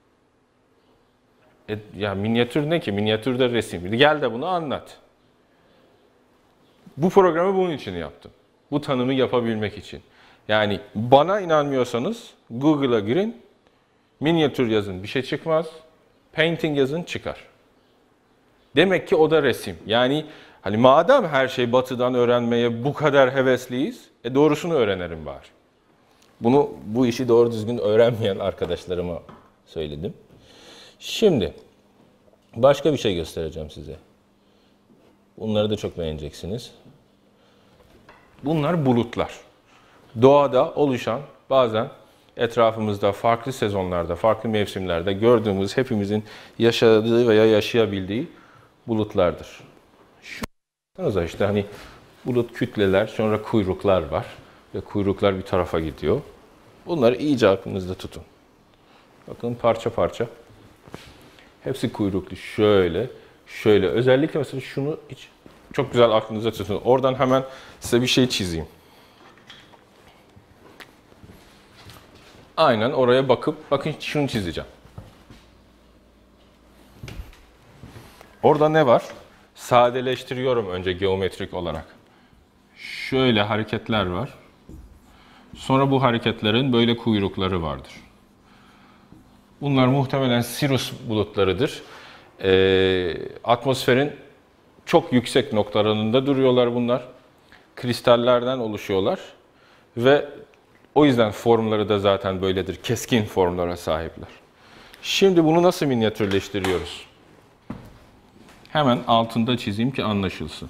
E, ya minyatür ne ki? Minyatür de resim. Gel de bunu anlat. Bu programı bunun için yaptım. Bu tanımı yapabilmek için. Yani bana inanmıyorsanız Google'a girin, minyatür yazın, bir şey çıkmaz. Painting yazın, çıkar. Demek ki o da resim. Yani hani madem her şey batıdan öğrenmeye bu kadar hevesliyiz, e doğrusunu öğrenelim bari. Bunu, bu işi doğru düzgün öğrenmeyen arkadaşlarıma söyledim. Şimdi başka bir şey göstereceğim size. Bunları da çok beğeneceksiniz. Bunlar bulutlar. Doğada oluşan, bazen etrafımızda farklı sezonlarda, farklı mevsimlerde gördüğümüz, hepimizin yaşadığı veya yaşayabildiği bulutlardır. Şu işte hani bulut kütleler, sonra kuyruklar var ve kuyruklar bir tarafa gidiyor. Bunları iyice aklınızda tutun. Bakın parça parça. Hepsi kuyruklu. Şöyle, şöyle. Özellikle mesela şunu hiç çok güzel aklınızda tutun. Oradan hemen size bir şey çizeyim. Aynen oraya bakıp, bakın şunu çizeceğim. Orada ne var? Sadeleştiriyorum önce geometrik olarak. Şöyle hareketler var. Sonra bu hareketlerin böyle kuyrukları vardır. Bunlar muhtemelen Sirius bulutlarıdır. Ee, atmosferin çok yüksek noktalarında duruyorlar bunlar. Kristallerden oluşuyorlar. Ve o yüzden formları da zaten böyledir. Keskin formlara sahipler. Şimdi bunu nasıl minyatürleştiriyoruz? Hemen altında çizeyim ki anlaşılsın.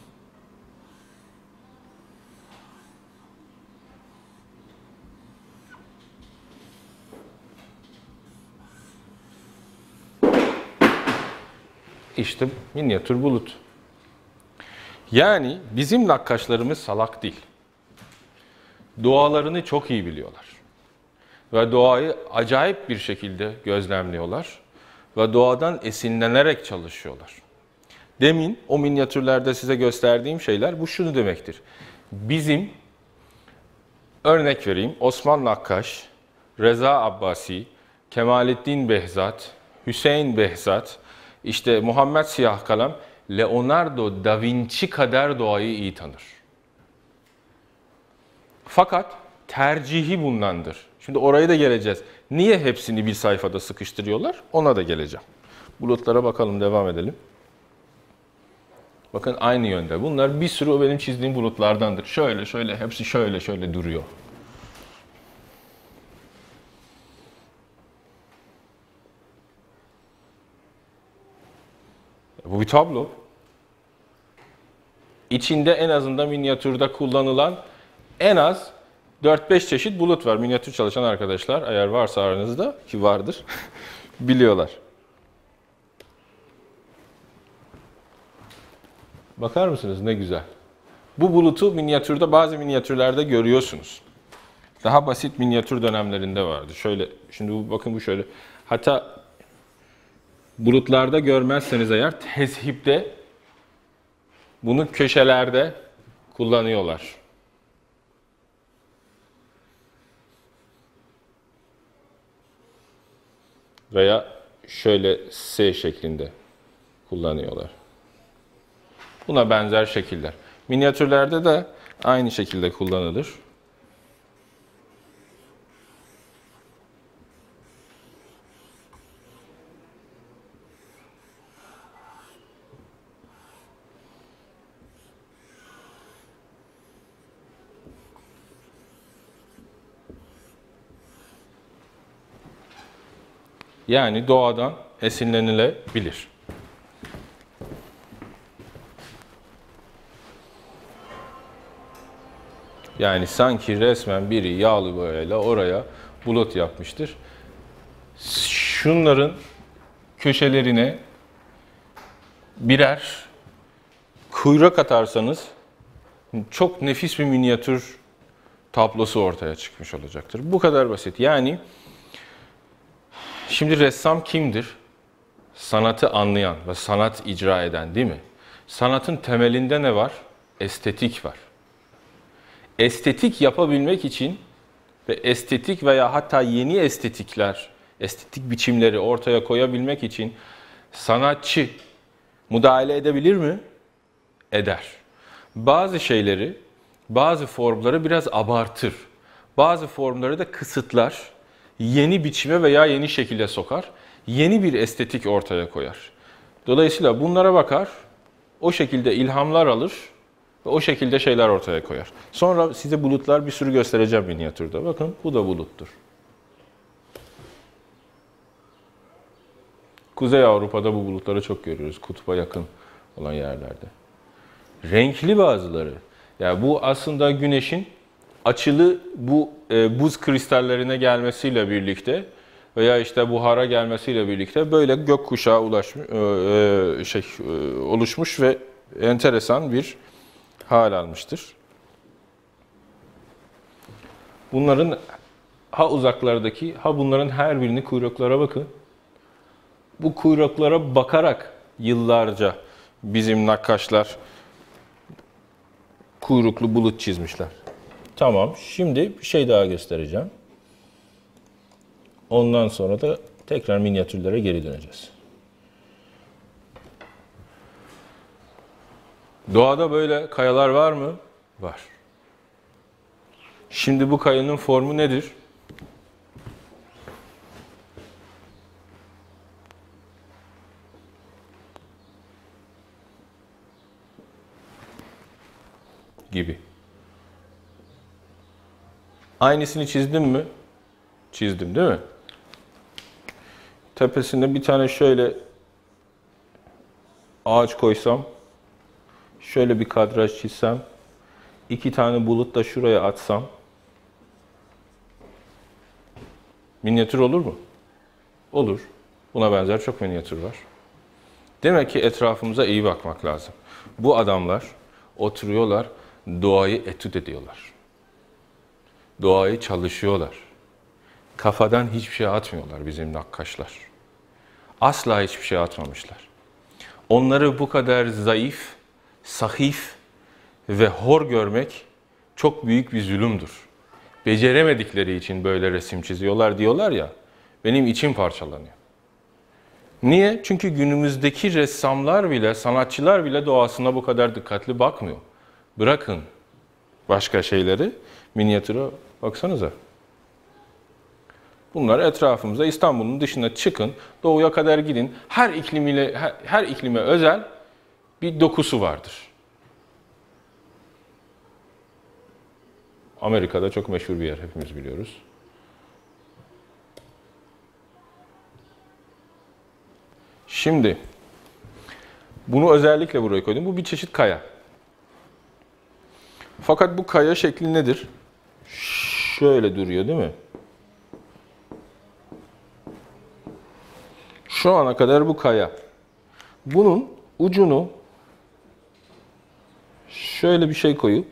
İşte minyatür bulut. Yani bizim nakkaşlarımız salak değil. Doğalarını çok iyi biliyorlar. Ve doğayı acayip bir şekilde gözlemliyorlar. Ve doğadan esinlenerek çalışıyorlar. Demin o minyatürlerde size gösterdiğim şeyler bu şunu demektir. Bizim, örnek vereyim, Osman Nakkaş, Reza Abbasi, Kemalettin Behzat, Hüseyin Behzat, işte Muhammed Siyahkalem, Leonardo da Vinci kadar doğayı iyi tanır. Fakat tercihi bundandır. Şimdi oraya da geleceğiz. Niye hepsini bir sayfada sıkıştırıyorlar? Ona da geleceğim. Bulutlara bakalım, devam edelim. Bakın aynı yönde. Bunlar bir sürü o benim çizdiğim bulutlardandır. Şöyle şöyle, hepsi şöyle şöyle duruyor. Bu bir tablo. İçinde en azından minyatürde kullanılan en az dört beş çeşit bulut var. Minyatür çalışan arkadaşlar, eğer varsa aranızda, ki vardır, biliyorlar. Bakar mısınız ne güzel. Bu bulutu minyatürde, bazı minyatürlerde görüyorsunuz. Daha basit minyatür dönemlerinde vardı. Şöyle, şimdi bu, bakın bu şöyle. Hatta bulutlarda görmezseniz eğer, tezhipte bunu köşelerde kullanıyorlar. Veya şöyle S şeklinde kullanıyorlar. Buna benzer şekiller. Minyatürlerde de aynı şekilde kullanılır. Yani doğadan esinlenilebilir. Yani sanki resmen biri yağlı boyayla oraya bulut yapmıştır. Şunların köşelerine birer kuyrak atarsanız çok nefis bir minyatür tablosu ortaya çıkmış olacaktır. Bu kadar basit. Yani şimdi ressam kimdir? Sanatı anlayan ve sanat icra eden, değil mi? Sanatın temelinde ne var? Estetik var. Estetik yapabilmek için ve estetik veya hatta yeni estetikler, estetik biçimleri ortaya koyabilmek için sanatçı müdahale edebilir mi? Eder. Bazı şeyleri, bazı formları biraz abartır. Bazı formları da kısıtlar, yeni biçime veya yeni şekilde sokar, yeni bir estetik ortaya koyar. Dolayısıyla bunlara bakar, o şekilde ilhamlar alır ve o şekilde şeyler ortaya koyar. Sonra size bulutlar bir sürü göstereceğim minyatürde. Bakın bu da buluttur. Kuzey Avrupa'da bu bulutları çok görüyoruz, kutba yakın olan yerlerde. Renkli bazıları. Yani bu aslında güneşin açılı bu e, buz kristallerine gelmesiyle birlikte veya işte buhara gelmesiyle birlikte böyle gökkuşağı ulaşmış, e, şey, e, oluşmuş ve enteresan bir hal almıştır. Bunların ha uzaklardaki ha bunların her birini kuyruklara bakın. Bu kuyruklara bakarak yıllarca bizim nakkaşlar kuyruklu bulut çizmişler. Tamam, şimdi bir şey daha göstereceğim. Ondan sonra da tekrar minyatürlere geri döneceğiz. Doğada böyle kayalar var mı? Var. Şimdi bu kayanın formu nedir? Gibi. Aynısını çizdim mi? Çizdim, değil mi? Tepesinde bir tane şöyle ağaç koysam, şöyle bir kadraj çizsem, iki tane bulut da şuraya atsam, minyatür olur mu? Olur. Buna benzer çok minyatür var. Demek ki etrafımıza iyi bakmak lazım. Bu adamlar oturuyorlar, doğayı etüt ediyorlar. Doğayı çalışıyorlar. Kafadan hiçbir şey atmıyorlar bizim nakkaşlar. Asla hiçbir şey atmamışlar. Onları bu kadar zayıf, sahif ve hor görmek çok büyük bir zulümdür. Beceremedikleri için böyle resim çiziyorlar diyorlar ya, benim içim parçalanıyor. Niye? Çünkü günümüzdeki ressamlar bile, sanatçılar bile doğasına bu kadar dikkatli bakmıyor. Bırakın başka şeyleri, minyatüre baksanıza. Bunlar etrafımıza, İstanbul'un dışına çıkın, doğuya kadar gidin. Her iklimiyle, her, her iklime özel bir dokusu vardır. Amerika'da çok meşhur bir yer, hepimiz biliyoruz. Şimdi, bunu özellikle buraya koydum. Bu bir çeşit kaya. Fakat bu kaya şekli nedir? Şöyle duruyor, değil mi? Şu ana kadar bu kaya. Bunun ucunu şöyle bir şey koyup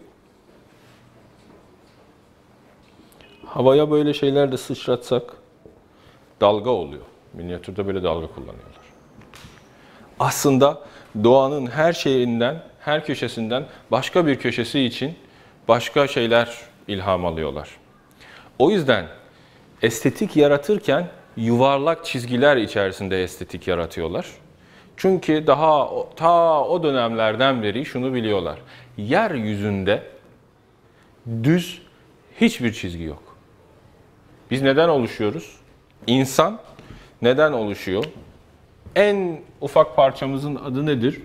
havaya böyle şeyler de sıçratsak dalga oluyor. Minyatürde böyle dalga kullanıyorlar. Aslında doğanın her şeyinden, her köşesinden başka bir köşesi için başka şeyler ilham alıyorlar. O yüzden estetik yaratırken yuvarlak çizgiler içerisinde estetik yaratıyorlar. Çünkü daha ta o dönemlerden beri şunu biliyorlar. Yeryüzünde düz hiçbir çizgi yok. Biz neden oluşuyoruz? İnsan neden oluşuyor? En ufak parçamızın adı nedir?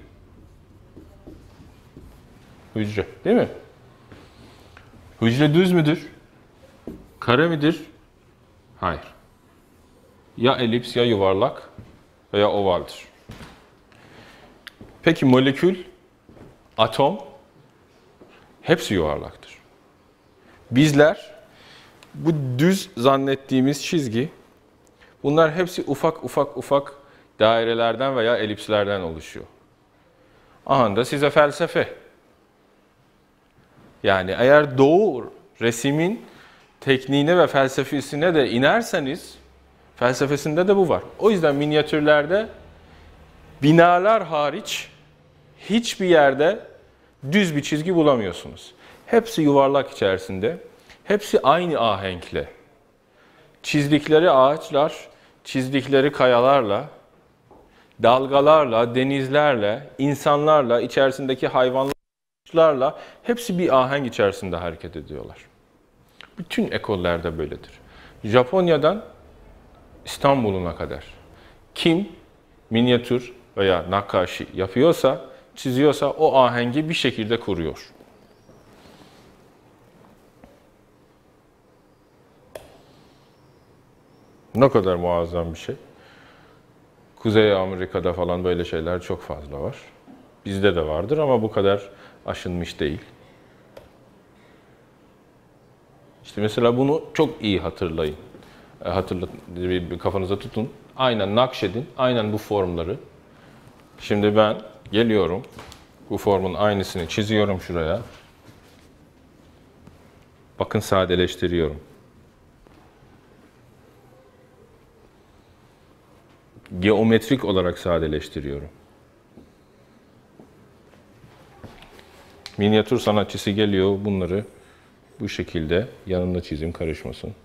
Hücre, değil mi? Hücre düz müdür? Kare midir? Hayır. Ya elips ya yuvarlak veya ovaldir. Peki molekül, atom hepsi yuvarlaktır. Bizler bu düz zannettiğimiz çizgi, bunlar hepsi ufak ufak ufak dairelerden veya elipslerden oluşuyor. Aha da size felsefe. Yani eğer Doğu resimin tekniğine ve felsefesine de inerseniz, felsefesinde de bu var. O yüzden minyatürlerde binalar hariç hiçbir yerde düz bir çizgi bulamıyorsunuz. Hepsi yuvarlak içerisinde, hepsi aynı ahenkle. Çizdikleri ağaçlar, çizdikleri kayalarla, dalgalarla, denizlerle, insanlarla, içerisindeki hayvanlarla hepsi bir ahenk içerisinde hareket ediyorlar. Bütün ekollerde böyledir. Japonya'dan İstanbul'una kadar kim minyatür veya nakashi yapıyorsa, çiziyorsa o ahengi bir şekilde kuruyor. Ne kadar muazzam bir şey. Kuzey Amerika'da falan böyle şeyler çok fazla var. Bizde de vardır ama bu kadar aşınmış değil. İşte mesela bunu çok iyi hatırlayın. Hatırlat, bir kafanıza tutun. Aynen nakşedin, aynen bu formları. Şimdi ben geliyorum, bu formun aynısını çiziyorum şuraya. Bakın sadeleştiriyorum. Geometrik olarak sadeleştiriyorum. Minyatür sanatçısı geliyor, bunları bu şekilde yanında çizim karışmasın.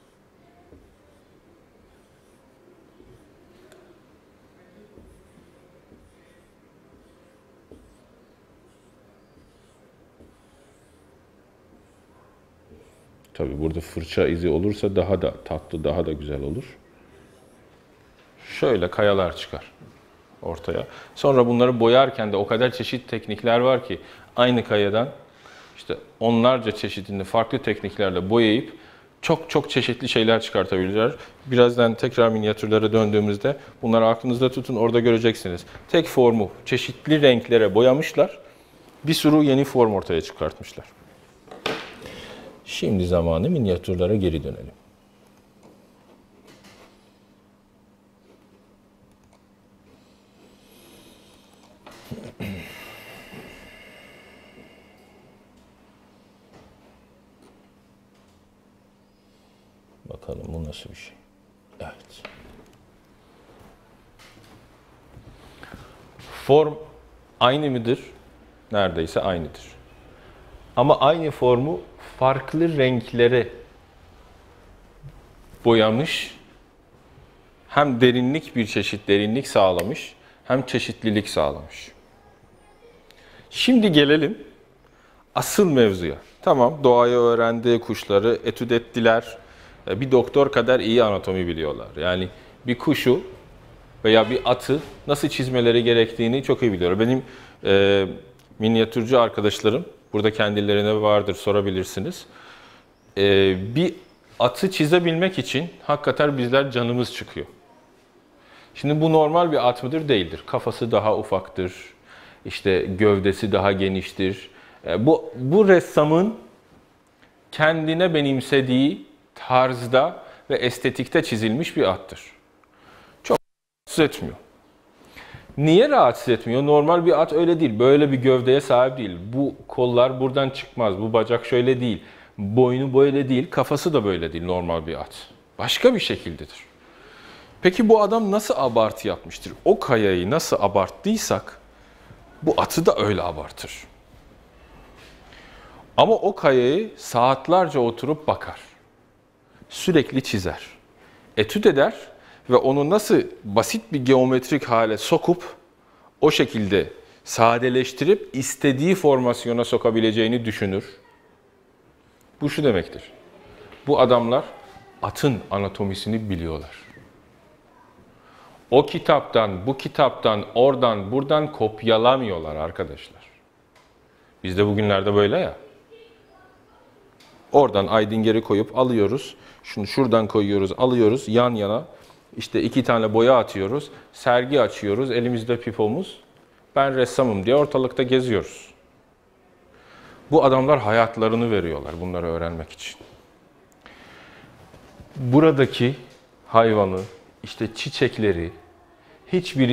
Tabii burada fırça izi olursa daha da tatlı, daha da güzel olur. Şöyle kayalar çıkar ortaya. Sonra bunları boyarken de o kadar çeşit teknikler var ki aynı kayadan işte onlarca çeşidini farklı tekniklerle boyayıp çok çok çeşitli şeyler çıkartabilirler. Birazdan tekrar minyatürlere döndüğümüzde bunları aklınızda tutun, orada göreceksiniz. Tek formu çeşitli renklere boyamışlar. Bir sürü yeni form ortaya çıkartmışlar. Şimdi zamanı minyatürlere geri dönelim. Bakalım bu nasıl bir şey. Evet. Form aynı mıdır? Neredeyse aynıdır. Ama aynı formu farklı renklere boyamış, hem derinlik bir çeşit derinlik sağlamış, hem çeşitlilik sağlamış. Şimdi gelelim asıl mevzuya. Tamam, doğayı öğrendi, kuşları etüt ettiler. Bir doktor kadar iyi anatomi biliyorlar. Yani bir kuşu veya bir atı nasıl çizmeleri gerektiğini çok iyi biliyorlar. Benim e, minyatürcü arkadaşlarım, burada kendilerine vardır, sorabilirsiniz. E, bir atı çizebilmek için hakikaten bizler canımız çıkıyor. Şimdi bu normal bir at mıdır? Değildir. Kafası daha ufaktır, işte gövdesi daha geniştir. E, bu, bu ressamın kendine benimsediği tarzda ve estetikte çizilmiş bir attır. Çok rahatsız etmiyor. Niye rahatsız etmiyor? Normal bir at öyle değil. Böyle bir gövdeye sahip değil. Bu kollar buradan çıkmaz. Bu bacak şöyle değil. Boynu böyle değil. Kafası da böyle değil normal bir at. Başka bir şekildedir. Peki bu adam nasıl abartı yapmıştır? O kayayı nasıl abarttıysak bu atı da öyle abartır. Ama o kayayı saatlerce oturup bakar. Sürekli çizer. Etüt eder ve onu nasıl basit bir geometrik hale sokup o şekilde sadeleştirip istediği formasyona sokabileceğini düşünür. Bu şu demektir. Bu adamlar atın anatomisini biliyorlar. O kitaptan, bu kitaptan, oradan, buradan kopyalamıyorlar arkadaşlar. Biz de bugünlerde böyle ya. Oradan Aydinger'i koyup alıyoruz. Şunu şuradan koyuyoruz, alıyoruz yan yana. İşte iki tane boya atıyoruz. Sergi açıyoruz. Elimizde pipomuz. Ben ressamım diye ortalıkta geziyoruz. Bu adamlar hayatlarını veriyorlar bunları öğrenmek için. Buradaki hayvanı, işte çiçekleri hiçbiri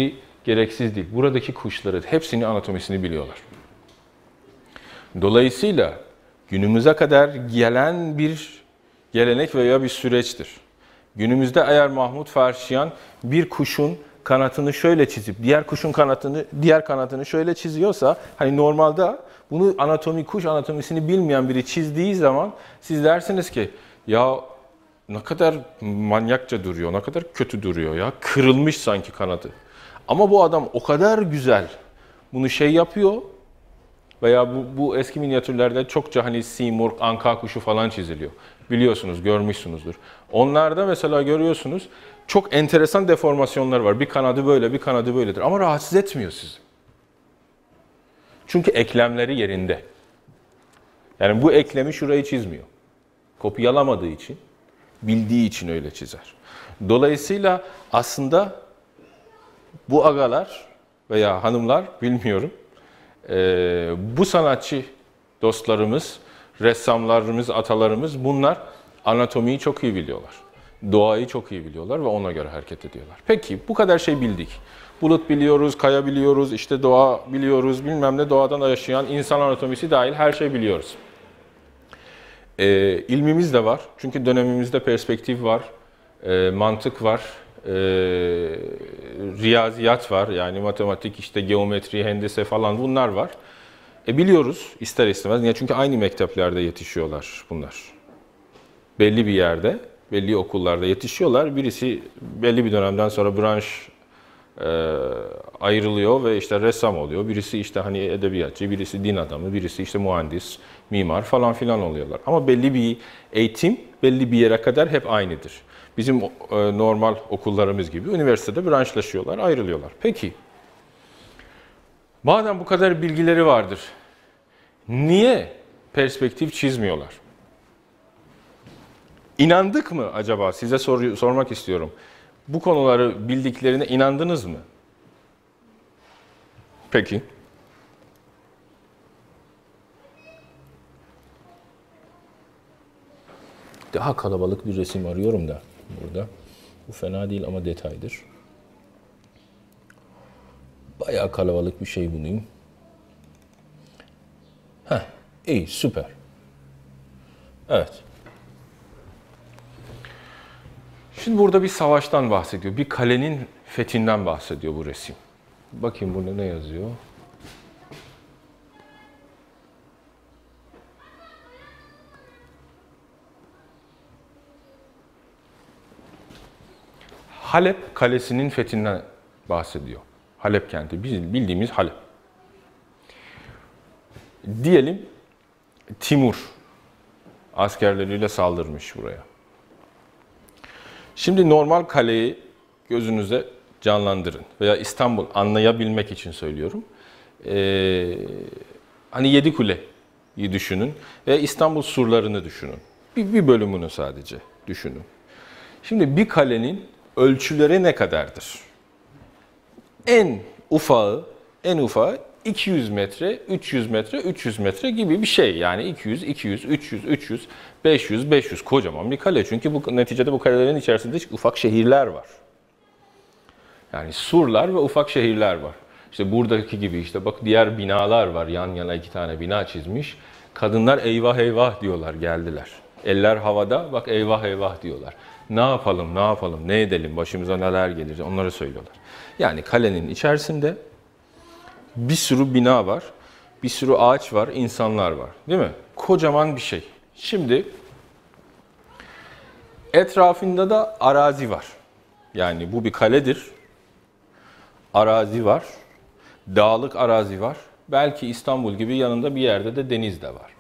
gereksiz değil. Buradaki kuşların hepsinin anatomisini biliyorlar. Dolayısıyla günümüze kadar gelen bir gelenek veya bir süreçtir. Günümüzde eğer Mahmut Farşiyan bir kuşun kanatını şöyle çizip diğer kuşun kanatını diğer kanatını şöyle çiziyorsa, hani normalde bunu anatomi kuş anatomisini bilmeyen biri çizdiği zaman siz dersiniz ki ya ne kadar manyakça duruyor, ne kadar kötü duruyor ya, kırılmış sanki kanadı. Ama bu adam o kadar güzel bunu şey yapıyor veya bu, bu eski minyatürlerde çokça hani Seymour, anka kuşu falan çiziliyor. Biliyorsunuz, görmüşsünüzdür. Onlarda mesela görüyorsunuz çok enteresan deformasyonlar var. Bir kanadı böyle, bir kanadı böyledir ama rahatsız etmiyor sizi. Çünkü eklemleri yerinde. Yani bu eklemi şurayı çizmiyor. Kopyalamadığı için, bildiği için öyle çizer. Dolayısıyla aslında bu agalar veya hanımlar bilmiyorum, Ee, bu sanatçı dostlarımız, ressamlarımız, atalarımız bunlar anatomiyi çok iyi biliyorlar. Doğayı çok iyi biliyorlar ve ona göre hareket ediyorlar. Peki bu kadar şey bildik. Bulut biliyoruz, kaya biliyoruz, işte doğa biliyoruz, bilmem ne doğadan yaşayan insan anatomisi dahil her şey biliyoruz. Ee, ilmimiz de var. Çünkü dönemimizde perspektif var, e, mantık var. E, riyaziyat var, yani matematik, işte geometri, hendese falan bunlar var. E biliyoruz ister istemez. Niye? Çünkü aynı mekteplerde yetişiyorlar bunlar. Belli bir yerde, belli okullarda yetişiyorlar. Birisi belli bir dönemden sonra branş e, ayrılıyor ve işte ressam oluyor. Birisi işte hani edebiyatçı, birisi din adamı, birisi işte mühendis, mimar falan filan oluyorlar. Ama belli bir eğitim, belli bir yere kadar hep aynıdır. Bizim e, normal okullarımız gibi üniversitede branşlaşıyorlar, ayrılıyorlar. Peki, madem bu kadar bilgileri vardır, niye perspektif çizmiyorlar? İnandık mı acaba? Size sor, sormak istiyorum. Bu konuları bildiklerine inandınız mı? Peki. Daha kalabalık bir resim arıyorum da burada. Bu fena değil ama detaydır. Bayağı kalabalık bir şey bulayım. Heh, iyi, süper. Evet. Şimdi burada bir savaştan bahsediyor. Bir kalenin fethinden bahsediyor bu resim. Bakayım burada ne yazıyor? Halep kalesinin fethinden bahsediyor. Halep kenti, bizim bildiğimiz Halep. Diyelim Timur askerleriyle saldırmış buraya. Şimdi normal kaleyi gözünüze canlandırın veya İstanbul anlayabilmek için söylüyorum. Ee, hani Yedikule'yi düşünün ve İstanbul surlarını düşünün. Bir, bir bölümünü sadece düşünün. Şimdi bir kalenin ölçüleri ne kadardır? En ufağı, en ufağı iki yüz metre, üç yüz metre, üç yüz metre gibi bir şey. Yani iki yüz, iki yüz, üç yüz, üç yüz, beş yüz, beş yüz kocaman bir kale. Çünkü bu neticede bu kalelerin içerisinde ufak şehirler var. Yani surlar ve ufak şehirler var. İşte buradaki gibi işte bak diğer binalar var. Yan yana iki tane bina çizmiş. Kadınlar eyvah eyvah diyorlar, geldiler. Eller havada, bak eyvah eyvah diyorlar. Ne yapalım, ne yapalım, ne edelim, başımıza neler gelir onları söylüyorlar. Yani kalenin içerisinde bir sürü bina var, bir sürü ağaç var, insanlar var, değil mi? Kocaman bir şey. Şimdi etrafında da arazi var. Yani bu bir kaledir. Arazi var, dağlık arazi var. Belki İstanbul gibi yanında bir yerde de deniz de var.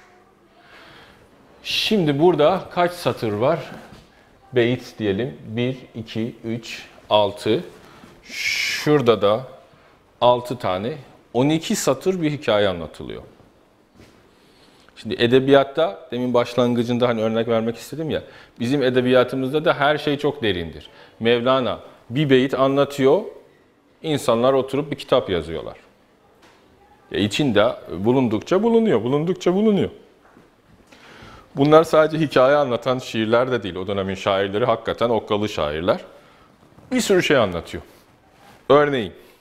Şimdi burada kaç satır var? Beyt diyelim. bir, iki, üç, altı. Şurada da altı tane. on iki satır bir hikaye anlatılıyor. Şimdi edebiyatta, demin başlangıcında hani örnek vermek istedim ya, bizim edebiyatımızda da her şey çok derindir. Mevlana bir beyit anlatıyor, insanlar oturup bir kitap yazıyorlar. Ya içinde bulundukça bulunuyor, bulundukça bulunuyor. Bunlar sadece hikaye anlatan şiirler de değil. O dönemin şairleri hakikaten okkalı şairler. Bir sürü şey anlatıyor. Örneğin,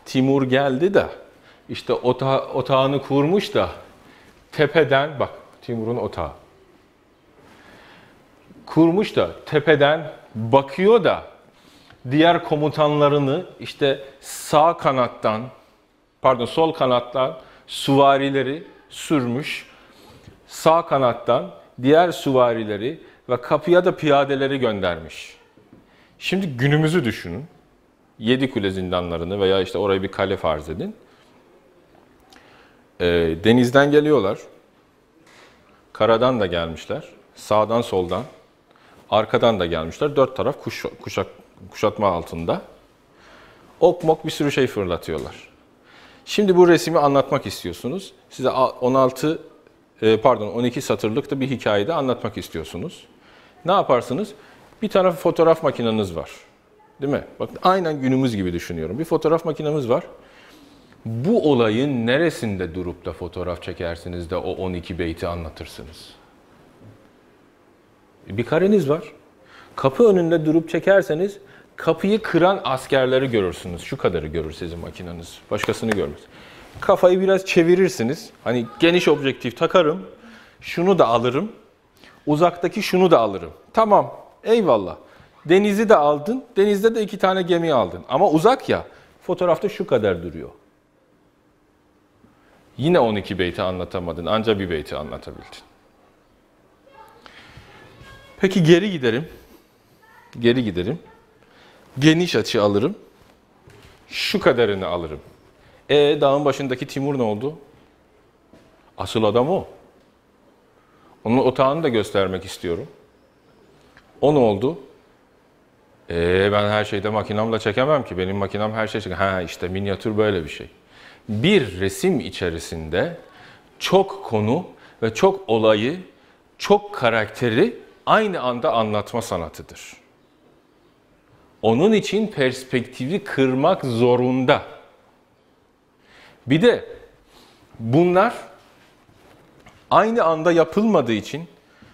Timur geldi de işte ota, otağını kurmuş da tepeden, bak Timur'un otağı. Kurmuş da tepeden bakıyor da diğer komutanlarını işte sağ kanattan, pardon sol kanattan süvarileri sürmüş. Sağ kanattan diğer süvarileri ve kapıya da piyadeleri göndermiş. Şimdi günümüzü düşünün. Yedikule zindanlarını veya işte orayı bir kale farz edin. E, denizden geliyorlar. Karadan da gelmişler. Sağdan soldan. Arkadan da gelmişler. Dört taraf kuş, kuşak, kuşatma altında. Ok mok bir sürü şey fırlatıyorlar. Şimdi bu resmi anlatmak istiyorsunuz. Size on altı pardon on iki satırlık da bir hikayede anlatmak istiyorsunuz. Ne yaparsınız? Bir tane fotoğraf makineniz var. Değil mi? Bakın aynen günümüz gibi düşünüyorum. Bir fotoğraf makinemiz var. Bu olayın neresinde durup da fotoğraf çekersiniz de o on iki beyti anlatırsınız? Bir kareniz var. Kapı önünde durup çekerseniz kapıyı kıran askerleri görürsünüz. Şu kadarı görür sizin makineniz. Başkasını görmez. Kafayı biraz çevirirsiniz. Hani geniş objektif takarım. Şunu da alırım. Uzaktaki şunu da alırım. Tamam. Eyvallah. Denizi de aldın. Denizde de iki tane gemi aldın. Ama uzak ya. Fotoğrafta şu kadar duruyor. Yine on iki beyti anlatamadın. Anca bir beyti anlatabildin. Peki geri giderim. Geri giderim. Geniş açı alırım. Şu kadarını alırım. E dağın başındaki Timur ne oldu? Asıl adam o. Onun otağını da göstermek istiyorum. O ne oldu? E ben her şeyde makinamla çekemem ki. Benim makinam her şey çeker. Ha işte minyatür böyle bir şey. Bir resim içerisinde çok konu ve çok olayı, çok karakteri aynı anda anlatma sanatıdır. Onun için perspektifi kırmak zorunda. Bir de bunlar aynı anda yapılmadığı için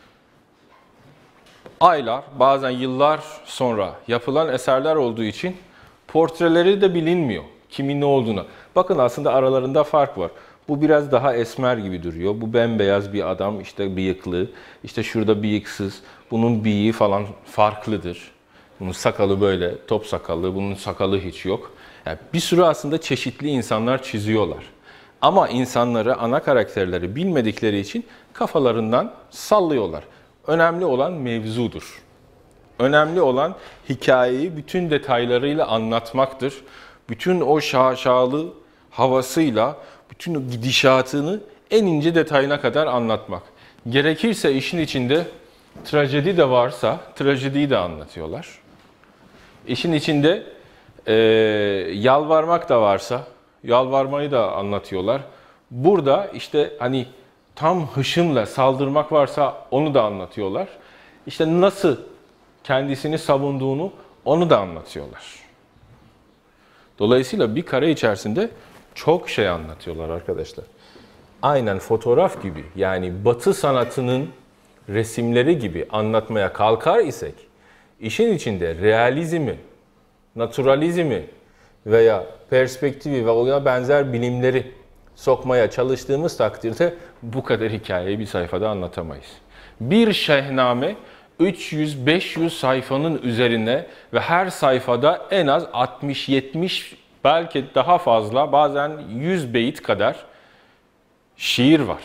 aylar, bazen yıllar sonra yapılan eserler olduğu için portreleri de bilinmiyor. Kimin ne olduğunu. Bakın aslında aralarında fark var. Bu biraz daha esmer gibi duruyor. Bu bembeyaz bir adam, işte bıyıklı, işte şurada bıyıksız. Bunun bıyığı falan farklıdır. Bunun sakalı böyle, top sakalı, bunun sakalı hiç yok. Yani bir sürü aslında çeşitli insanlar çiziyorlar. Ama insanları, ana karakterleri bilmedikleri için kafalarından sallıyorlar. Önemli olan mevzudur. Önemli olan hikayeyi bütün detaylarıyla anlatmaktır. Bütün o şaşalı havasıyla, bütün o gidişatını en ince detayına kadar anlatmak. Gerekirse işin içinde trajedi de varsa, trajediyi de anlatıyorlar. İşin içinde e, yalvarmak da varsa, yalvarmayı da anlatıyorlar. Burada işte hani tam hışımla saldırmak varsa onu da anlatıyorlar. İşte nasıl kendisini savunduğunu onu da anlatıyorlar. Dolayısıyla bir kare içerisinde çok şey anlatıyorlar arkadaşlar. Aynen fotoğraf gibi, yani Batı sanatının resimleri gibi anlatmaya kalkar isek, işin içinde realizmi, naturalizmi veya perspektifi ve ona benzer bilimleri sokmaya çalıştığımız takdirde bu kadar hikayeyi bir sayfada anlatamayız. Bir Şehname üç yüz beş yüz sayfanın üzerine ve her sayfada en az altmış yetmiş belki daha fazla, bazen yüz beyit kadar şiir var.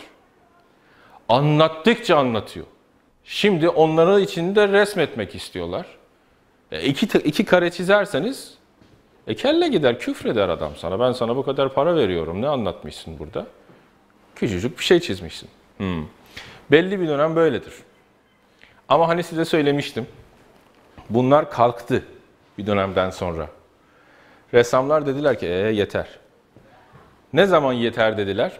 Anlattıkça anlatıyor. Şimdi onları içinde resmetmek istiyorlar. E iki, iki kare çizerseniz e kelle gider, küfreder adam sana. Ben sana bu kadar para veriyorum. Ne anlatmışsın burada? Küçücük bir şey çizmişsin. Hmm. Belli bir dönem böyledir. Ama hani size söylemiştim. Bunlar kalktı bir dönemden sonra. Ressamlar dediler ki e, yeter. Ne zaman yeter dediler?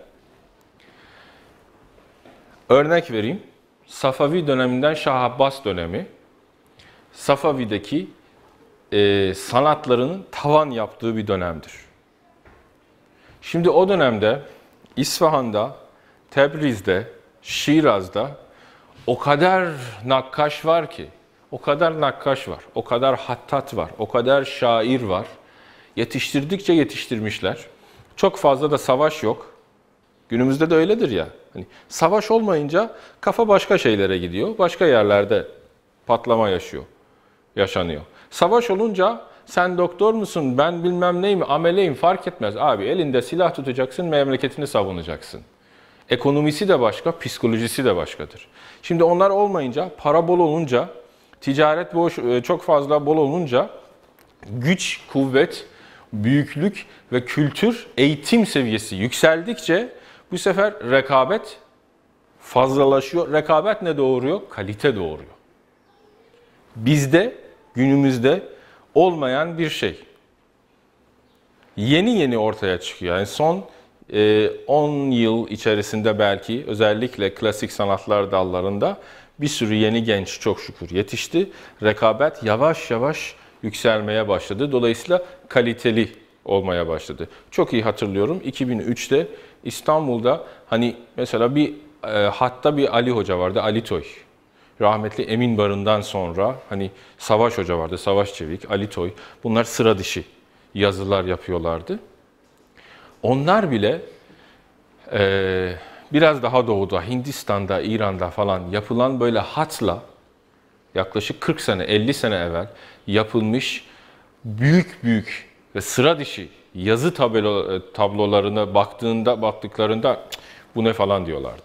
Örnek vereyim. Safavi döneminden Şah Abbas dönemi. Safavi'deki e, sanatlarının tavan yaptığı bir dönemdir. Şimdi o dönemde İsfahan'da, Tebriz'de, Şiraz'da o kadar nakkaş var ki, o kadar nakkaş var, o kadar hattat var, o kadar şair var. Yetiştirdikçe yetiştirmişler. Çok fazla da savaş yok. Günümüzde de öyledir ya. Hani savaş olmayınca kafa başka şeylere gidiyor. Başka yerlerde patlama yaşıyor. Yaşanıyor. Savaş olunca sen doktor musun, ben bilmem neyim, ameleyim fark etmez. Abi elinde silah tutacaksın, memleketini savunacaksın. Ekonomisi de başka, psikolojisi de başkadır. Şimdi onlar olmayınca, para bol olunca, ticaret boş, çok fazla bol olunca güç, kuvvet, büyüklük ve kültür, eğitim seviyesi yükseldikçe bu sefer rekabet fazlalaşıyor. Rekabet ne doğuruyor? Kalite doğuruyor. Bizde günümüzde olmayan bir şey. Yeni yeni ortaya çıkıyor. Yani son on yıl içerisinde belki özellikle klasik sanatlar dallarında bir sürü yeni genç çok şükür yetişti. Rekabet yavaş yavaş yükselmeye başladı. Dolayısıyla kaliteli olmaya başladı. Çok iyi hatırlıyorum iki bin üçte İstanbul'da hani mesela bir e, hatta bir Ali Hoca vardı, Ali Toy. Rahmetli Emin Barın'dan sonra hani Savaş Hoca vardı, Savaş Çevik, Ali Toy. Bunlar sıra dışı yazılar yapıyorlardı. Onlar bile e, biraz daha doğuda, Hindistan'da, İran'da falan yapılan böyle hatla yaklaşık kırk sene, elli sene evvel yapılmış büyük büyük ve sıra dışı yazı tablo, tablolarına baktığında baktıklarında bu ne falan diyorlardı.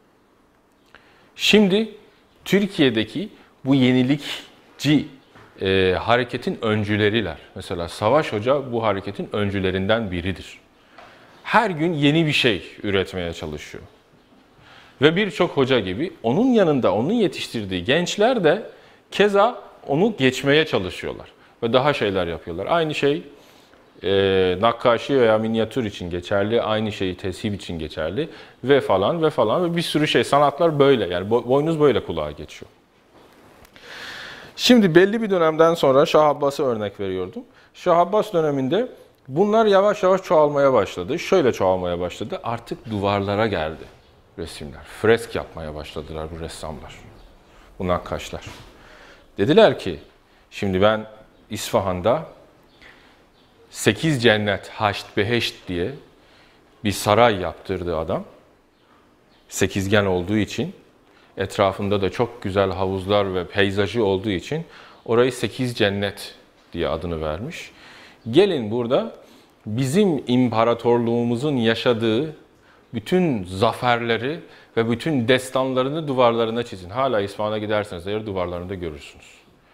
Şimdi Türkiye'deki bu yenilikçi e, hareketin öncüleriler. Mesela Savaş Hoca bu hareketin öncülerinden biridir. Her gün yeni bir şey üretmeye çalışıyor. Ve birçok hoca gibi onun yanında onun yetiştirdiği gençler de keza onu geçmeye çalışıyorlar. Ve daha şeyler yapıyorlar. Aynı şey e, nakkaşi veya minyatür için geçerli, aynı şey teship için geçerli ve falan ve falan ve bir sürü şey. Sanatlar böyle yani boynuz böyle kulağa geçiyor. Şimdi belli bir dönemden sonra Şah Abbas'a örnek veriyordum. Şah Abbas döneminde bunlar yavaş yavaş çoğalmaya başladı. Şöyle çoğalmaya başladı. Artık duvarlara geldi resimler. Fresk yapmaya başladılar bu ressamlar. Bu nakkaşlar. Dediler ki şimdi ben İsfahan'da sekiz cennet haşt beheşt diye bir saray yaptırdı adam. Sekizgen olduğu için, etrafında da çok güzel havuzlar ve peyzajı olduğu için orayı sekiz cennet diye adını vermiş. Gelin burada bizim imparatorluğumuzun yaşadığı bütün zaferleri ve bütün destanlarını duvarlarına çizin. Hala İsfahan'a giderseniz eğer duvarlarında görürsünüz.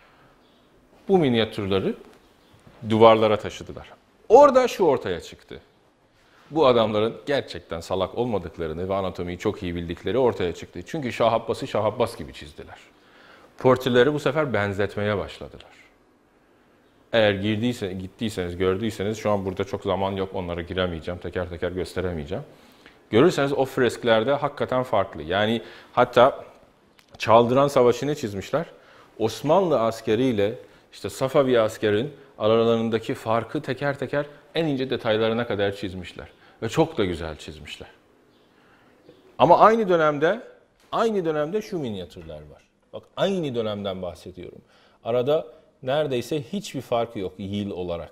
Bu minyatürleri duvarlara taşıdılar. Orada şu ortaya çıktı. Bu adamların gerçekten salak olmadıklarını ve anatomiyi çok iyi bildikleri ortaya çıktı. Çünkü Şah Abbas'ı Şah Abbas gibi çizdiler. Portreleri bu sefer benzetmeye başladılar. Eğer girdiyse, gittiyseniz, gördüyseniz, şu an burada çok zaman yok, onlara giremeyeceğim, teker teker gösteremeyeceğim. Görürseniz o fresklerde hakikaten farklı. Yani hatta Çaldıran Savaşı'nı çizmişler. Osmanlı askeriyle işte Safavi askerin aralarındaki farkı teker teker en ince detaylarına kadar çizmişler. Ve çok da güzel çizmişler. Ama aynı dönemde, aynı dönemde şu minyatürler var. Bak aynı dönemden bahsediyorum. Arada neredeyse hiçbir farkı yok yıl olarak.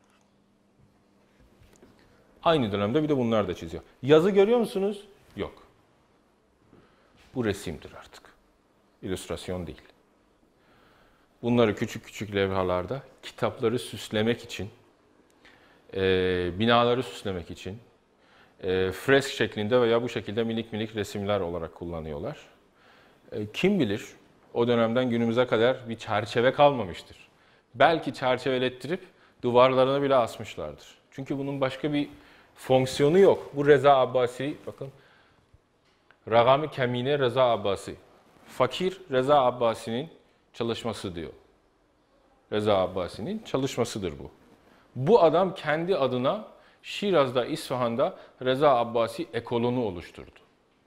Aynı dönemde bir de bunlar da çiziyor. Yazı görüyor musunuz? Yok. Bu resimdir artık. İllüstrasyon değil. Bunları küçük küçük levhalarda kitapları süslemek için, e, binaları süslemek için, e, fresk şeklinde veya bu şekilde minik minik resimler olarak kullanıyorlar. E, kim bilir o dönemden günümüze kadar bir çerçeve kalmamıştır. Belki çerçevelettirip duvarlarına bile asmışlardır. Çünkü bunun başka bir fonksiyonu yok. Bu Reza Abbasi, bakın, Ragam-ı Kemine Reza Abbasi. Fakir Reza Abbasi'nin çalışması diyor. Reza Abbasi'nin çalışmasıdır bu. Bu adam kendi adına Şiraz'da, İsfahan'da Reza Abbasi ekolonu oluşturdu.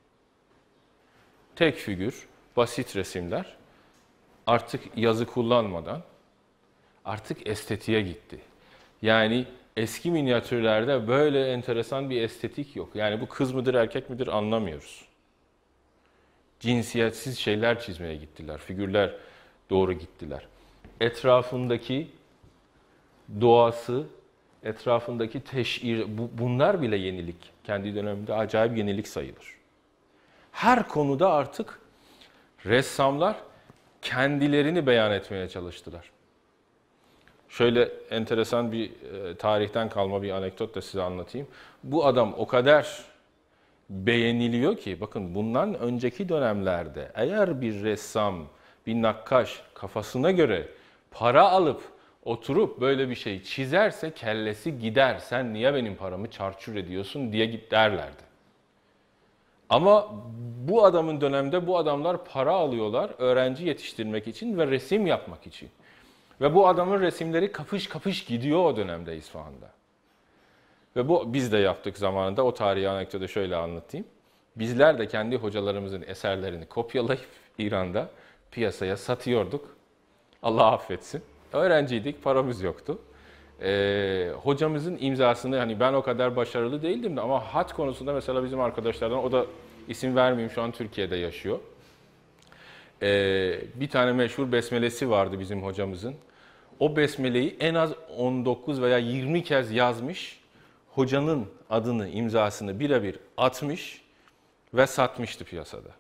Tek figür, basit resimler, artık yazı kullanmadan artık estetiğe gitti. Yani eski minyatürlerde böyle enteresan bir estetik yok. Yani bu kız mıdır, erkek midir anlamıyoruz. Cinsiyetsiz şeyler çizmeye gittiler, figürler doğru gittiler. Etrafındaki doğası etrafındaki teşhir, bu, bunlar bile yenilik. Kendi döneminde acayip yenilik sayılır. Her konuda artık ressamlar kendilerini beyan etmeye çalıştılar. Şöyle enteresan bir e, tarihten kalma bir anekdot da size anlatayım. Bu adam o kadar beğeniliyor ki, bakın bundan önceki dönemlerde eğer bir ressam, bir nakkaş kafasına göre para alıp oturup böyle bir şey çizerse kellesi gider. Sen niye benim paramı çarçur ediyorsun diye git derlerdi. Ama bu adamın döneminde bu adamlar para alıyorlar öğrenci yetiştirmek için ve resim yapmak için. Ve bu adamın resimleri kapış kapış gidiyor o dönemde İsfahan'da. Ve bu biz de yaptık zamanında. O tarihi anekdotu şöyle anlatayım. Bizler de kendi hocalarımızın eserlerini kopyalayıp İran'da piyasaya satıyorduk. Allah affetsin. Öğrenciydik, paramız yoktu. Ee, hocamızın imzasını, hani ben o kadar başarılı değildim de ama hat konusunda mesela bizim arkadaşlardan, o da isim vermeyeyim, şu an Türkiye'de yaşıyor. Ee, bir tane meşhur besmelesi vardı bizim hocamızın. O besmeleyi en az on dokuz veya yirmi kez yazmış, hocanın adını, imzasını birebir atmış ve satmıştı piyasada.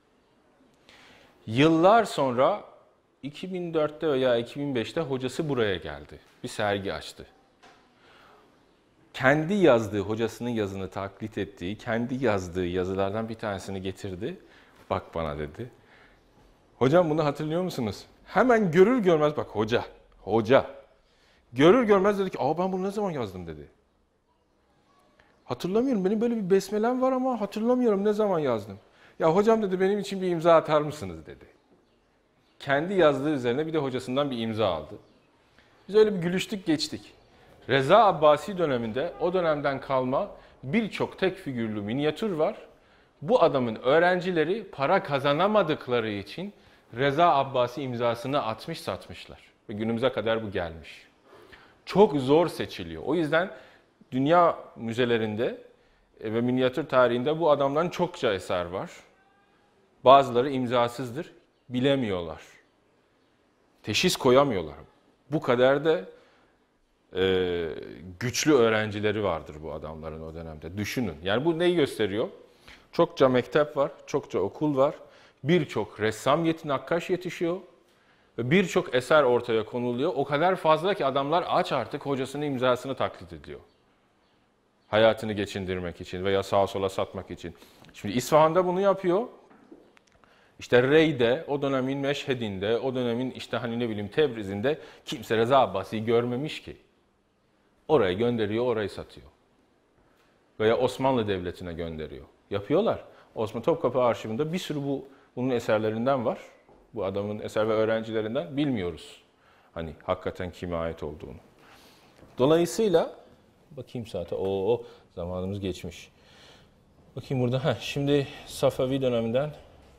Yıllar sonra iki bin dörtte veya iki bin beşte hocası buraya geldi. Bir sergi açtı. Kendi yazdığı, hocasının yazını taklit ettiği, kendi yazdığı yazılardan bir tanesini getirdi. Bak bana dedi. Hocam bunu hatırlıyor musunuz? Hemen görür görmez, bak hoca, hoca. Görür görmez dedi ki, aa ben bunu ne zaman yazdım dedi. Hatırlamıyorum, benim böyle bir besmelem var ama hatırlamıyorum ne zaman yazdım. Ya hocam dedi, benim için bir imza atar mısınız dedi. Kendi yazdığı üzerine bir de hocasından bir imza aldı. Biz öyle bir gülüştük geçtik. Reza Abbasi döneminde o dönemden kalma birçok tek figürlü minyatür var. Bu adamın öğrencileri para kazanamadıkları için Reza Abbasi imzasını atmış satmışlar. Ve günümüze kadar bu gelmiş. Çok zor seçiliyor. O yüzden dünya müzelerinde ve minyatür tarihinde bu adamdan çokça eser var. Bazıları imzasızdır, bilemiyorlar. Teşhis koyamıyorlar. Bu kadar da e, güçlü öğrencileri vardır bu adamların o dönemde. Düşünün. Yani bu neyi gösteriyor? Çokça mektep var, çokça okul var. Birçok ressam yeti, nakkaş yetişiyor. Ve birçok eser ortaya konuluyor. O kadar fazla ki adamlar aç artık hocasının imzasını taklit ediyor. Hayatını geçindirmek için veya sağa sola satmak için. Şimdi İsfahan'da bunu yapıyor. İşte Rey'de, o dönemin Meşhed'inde, o dönemin işte hani ne bileyim Tebriz'inde kimse Reza Abbasi'yi görmemiş ki. Oraya gönderiyor, orayı satıyor. Veya Osmanlı Devleti'ne gönderiyor. Yapıyorlar. Osmanlı Topkapı Arşivinde bir sürü bu bunun eserlerinden var. Bu adamın eser ve öğrencilerinden bilmiyoruz. Hani hakikaten kime ait olduğunu. Dolayısıyla bakayım saate. Oo zamanımız geçmiş. Bakayım burada. Heh, şimdi Safavi döneminden.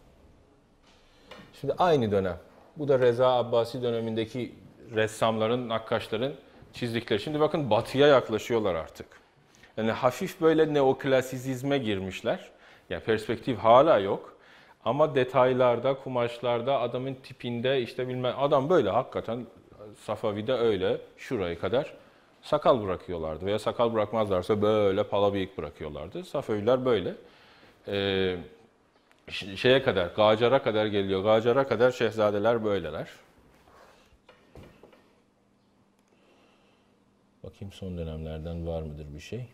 Şimdi aynı dönem. Bu da Reza Abbasi dönemindeki ressamların, nakkaşların çizdikleri. Şimdi bakın batıya yaklaşıyorlar artık. Yani hafif böyle neoklasizizme girmişler. Yani perspektif hala yok. Ama detaylarda, kumaşlarda, adamın tipinde işte bilmem, adam böyle hakikaten Safavi'de öyle şuraya kadar sakal bırakıyorlardı. Veya sakal bırakmazlarsa böyle pala bıyık bırakıyorlardı. Safaviler böyle. Ee, şeye kadar, Gacar'a kadar geliyor. Gacar'a kadar şehzadeler böyleler. Bakayım son dönemlerden var mıdır bir şey?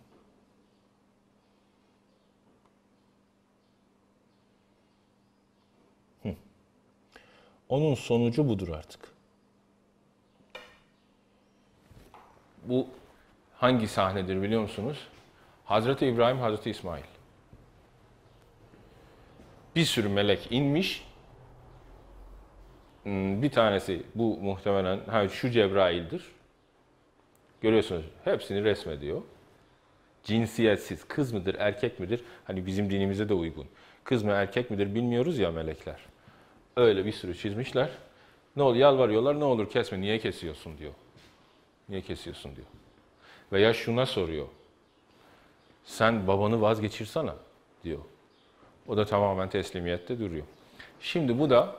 Hı. Onun sonucu budur artık. Bu hangi sahnedir biliyor musunuz? Hazreti İbrahim, Hazreti İsmail. Bir sürü melek inmiş. Bir tanesi bu muhtemelen ha, şu Cebrail'dir. Görüyorsunuz hepsini resmediyor. Cinsiyetsiz, kız mıdır, erkek midir? Hani bizim dinimize de uygun. Kız mı, erkek midir bilmiyoruz ya melekler. Öyle bir sürü çizmişler. Ne olur yalvarıyorlar, ne olur kesme, niye kesiyorsun diyor. Niye kesiyorsun diyor. Veya şuna soruyor. Sen babanı vazgeçirsana diyor. O da tamamen teslimiyette duruyor. Şimdi bu da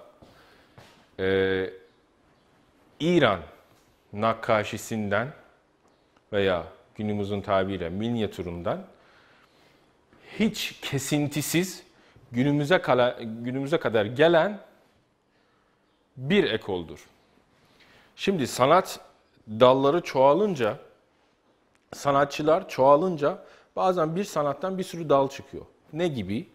e, İran nakkaşisinden veya günümüzün tabiriyle minyatüründen hiç kesintisiz günümüze, kala, günümüze kadar gelen bir ekoldur. Şimdi sanat dalları çoğalınca, sanatçılar çoğalınca bazen bir sanattan bir sürü dal çıkıyor. Ne gibi?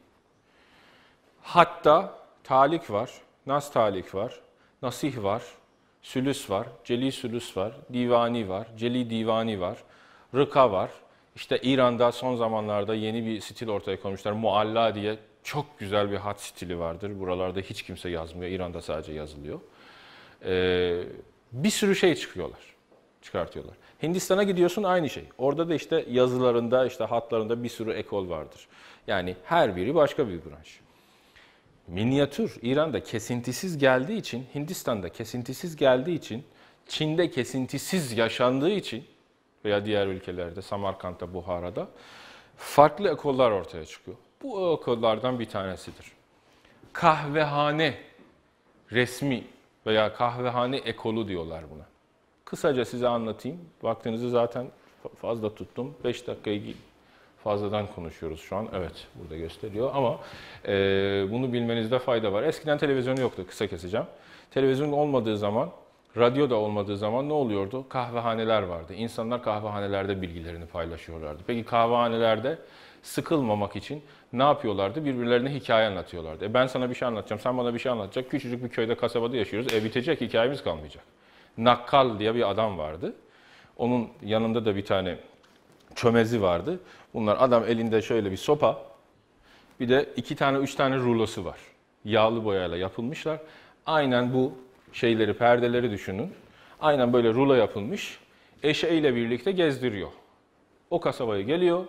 Hatta talik var, nas talik var, nasih var, sülüs var, celi sülüs var, divani var, celi divani var, rıka var. İşte İran'da son zamanlarda yeni bir stil ortaya koymuşlar. Mualla diye çok güzel bir hat stili vardır. Buralarda hiç kimse yazmıyor, İran'da sadece yazılıyor. Ee, bir sürü şey çıkıyorlar, çıkartıyorlar. Hindistan'a gidiyorsun aynı şey. Orada da işte yazılarında, işte hatlarında bir sürü ekol vardır. Yani her biri başka bir branş. Minyatür İran'da kesintisiz geldiği için, Hindistan'da kesintisiz geldiği için, Çin'de kesintisiz yaşandığı için veya diğer ülkelerde, Samarkand'da, Buhara'da farklı ekollar ortaya çıkıyor. Bu ekollardan bir tanesidir. Kahvehane resmi veya kahvehane ekolü diyorlar buna. Kısaca size anlatayım. Vaktinizi zaten fazla tuttum. beş dakikayı fazladan konuşuyoruz şu an. Evet, burada gösteriyor ama e, bunu bilmenizde fayda var. Eskiden televizyon yoktu, kısa keseceğim. Televizyon olmadığı zaman, radyo da olmadığı zaman ne oluyordu? Kahvehaneler vardı. İnsanlar kahvehanelerde bilgilerini paylaşıyorlardı. Peki kahvehanelerde sıkılmamak için ne yapıyorlardı? Birbirlerine hikaye anlatıyorlardı. E ben sana bir şey anlatacağım, sen bana bir şey anlatacak. Küçücük bir köyde, kasabada yaşıyoruz. E bitecek, hikayemiz kalmayacak. Nakkal diye bir adam vardı. Onun yanında da bir tane çömezi vardı. Bunlar adam elinde şöyle bir sopa, bir de iki tane, üç tane rulosu var. Yağlı boyayla yapılmışlar. Aynen bu şeyleri, perdeleri düşünün. Aynen böyle rulo yapılmış. Eşeğiyle birlikte gezdiriyor. O kasabaya geliyor.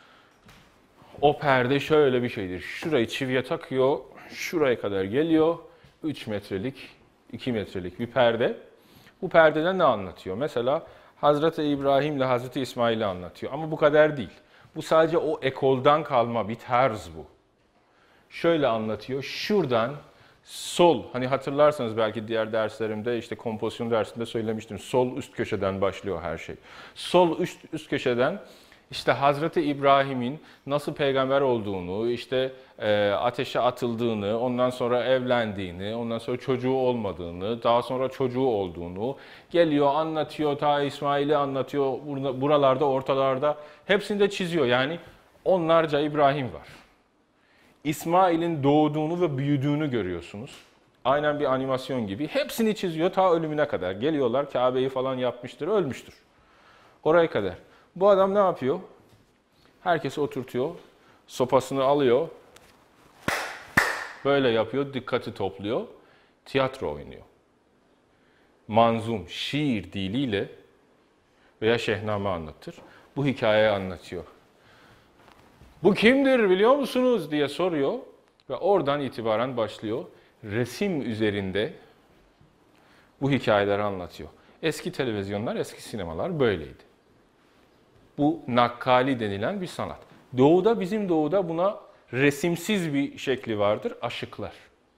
O perde şöyle bir şeydir. Şurayı çiviye takıyor, şuraya kadar geliyor. üç metrelik, iki metrelik bir perde. Bu perdeden ne anlatıyor? Mesela Hazreti İbrahim ile Hazreti İsmail'i anlatıyor. Ama bu kadar değil. Bu sadece o ekoldan kalma bir tarz bu. Şöyle anlatıyor. Şuradan sol, hani hatırlarsanız belki diğer derslerimde, işte kompozisyon dersinde söylemiştim. Sol üst köşeden başlıyor her şey. Sol üst, üst köşeden işte Hazreti İbrahim'in nasıl peygamber olduğunu, işte e, ateşe atıldığını, ondan sonra evlendiğini, ondan sonra çocuğu olmadığını, daha sonra çocuğu olduğunu geliyor, anlatıyor, ta İsmail'i anlatıyor, buralarda, ortalarda hepsini de çiziyor. Yani onlarca İbrahim var. İsmail'in doğduğunu ve büyüdüğünü görüyorsunuz. Aynen bir animasyon gibi. Hepsini çiziyor ta ölümüne kadar. Geliyorlar, Kabe'yi falan yapmıştır, ölmüştür. Oraya kadar. Bu adam ne yapıyor? Herkesi oturtuyor, sopasını alıyor, böyle yapıyor, dikkati topluyor, tiyatro oynuyor. Manzum, şiir diliyle veya şehname anlatır. Bu hikayeyi anlatıyor. Bu kimdir biliyor musunuz diye soruyor ve oradan itibaren başlıyor. Resim üzerinde bu hikayeleri anlatıyor. Eski televizyonlar, eski sinemalar böyleydi. Bu nakkali denilen bir sanat. Doğuda, bizim doğuda buna resimsiz bir şekli vardır, aşıklar.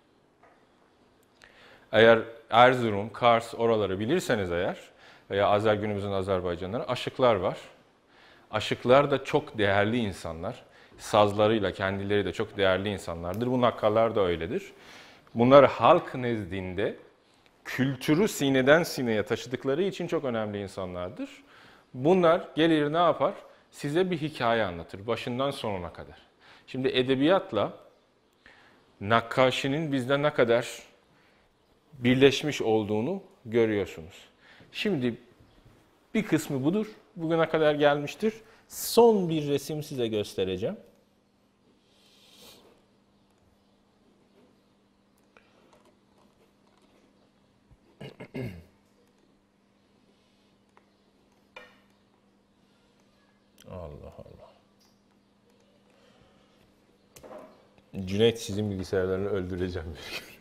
Eğer Erzurum, Kars oraları bilirseniz eğer veya Azer günümüzün Azerbaycanları, aşıklar var. Aşıklar da çok değerli insanlar. Sazlarıyla kendileri de çok değerli insanlardır. Bu nakkallar da öyledir. Bunlar halk nezdinde kültürü sineden sineye taşıdıkları için çok önemli insanlardır. Bunlar gelir ne yapar? Size bir hikaye anlatır başından sonuna kadar. Şimdi edebiyatla Nakkaşi'nin bizde ne kadar birleşmiş olduğunu görüyorsunuz. Şimdi bir kısmı budur. Bugüne kadar gelmiştir. Son bir resim size göstereceğim. Allah Allah. Cüneyt, sizin bilgisayarlarını öldüreceğim bir gün.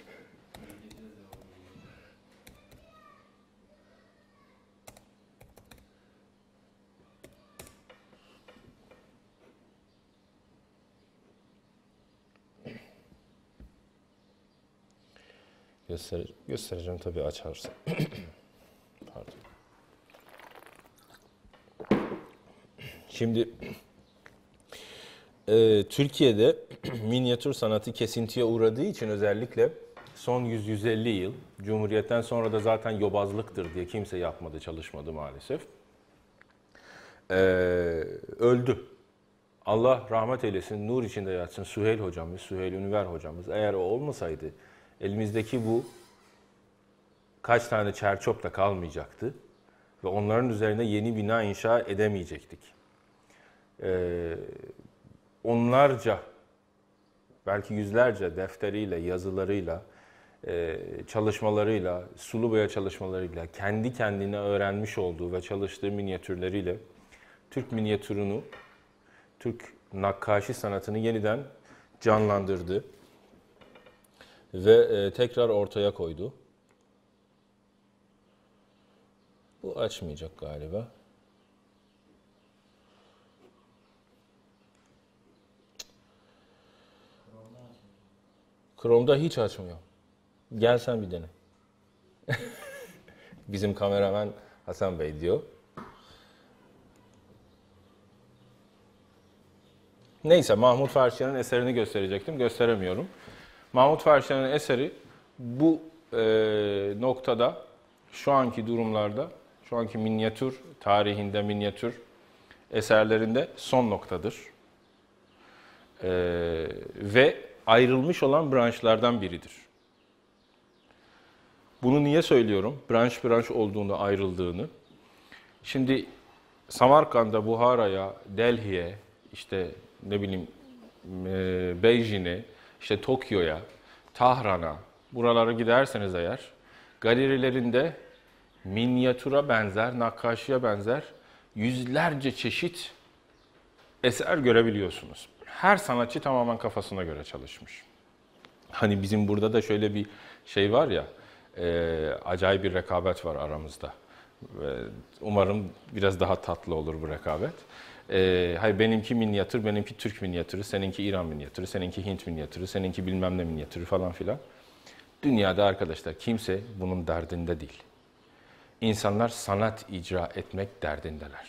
Göster göstereceğim tabii açarsa. Pardon. Şimdi e, Türkiye'de minyatür sanatı kesintiye uğradığı için özellikle son yüz yüz elli yıl, Cumhuriyet'ten sonra da zaten yobazlıktır diye kimse yapmadı, çalışmadı maalesef. Ee, öldü. Allah rahmet eylesin, nur içinde yatsın Süheyl hocamız, Süheyl Ünver hocamız. Eğer o olmasaydı elimizdeki bu kaç tane çerçöp de kalmayacaktı ve onların üzerine yeni bina inşa edemeyecektik. Ee, onlarca, belki yüzlerce defteriyle, yazılarıyla, çalışmalarıyla, sulu boya çalışmalarıyla, kendi kendine öğrenmiş olduğu ve çalıştığı minyatürleriyle Türk minyatürünü, Türk nakkaşi sanatını yeniden canlandırdı ve tekrar ortaya koydu. Bu açmayacak galiba. Chrome'da hiç açmıyor. Gel sen bir dene. Bizim kameraman Hasan Bey diyor. Neyse, Mahmut Farşiyan'ın eserini gösterecektim. Gösteremiyorum. Mahmut Farşiyan'ın eseri bu e, noktada, şu anki durumlarda, şu anki minyatür tarihinde, minyatür eserlerinde son noktadır. E, ve ayrılmış olan branşlardan biridir. Bunu niye söylüyorum? Branş branş olduğunu, ayrıldığını. Şimdi Samarkand'a, Buhara'ya, Delhi'ye, işte ne bileyim e, Beijing'e, işte Tokyo'ya, Tahran'a, buralara giderseniz eğer, galerilerinde minyatüre benzer, nakkaşiye benzer yüzlerce çeşit eser görebiliyorsunuz. Her sanatçı tamamen kafasına göre çalışmış. Hani bizim burada da şöyle bir şey var ya, e, acayip bir rekabet var aramızda. E, umarım biraz daha tatlı olur bu rekabet. E, hayır, benimki minyatür, benimki Türk minyatürü, seninki İran minyatürü, seninki Hint minyatürü, seninki bilmem ne minyatürü falan filan. Dünyada arkadaşlar kimse bunun derdinde değil. İnsanlar sanat icra etmek derdindeler.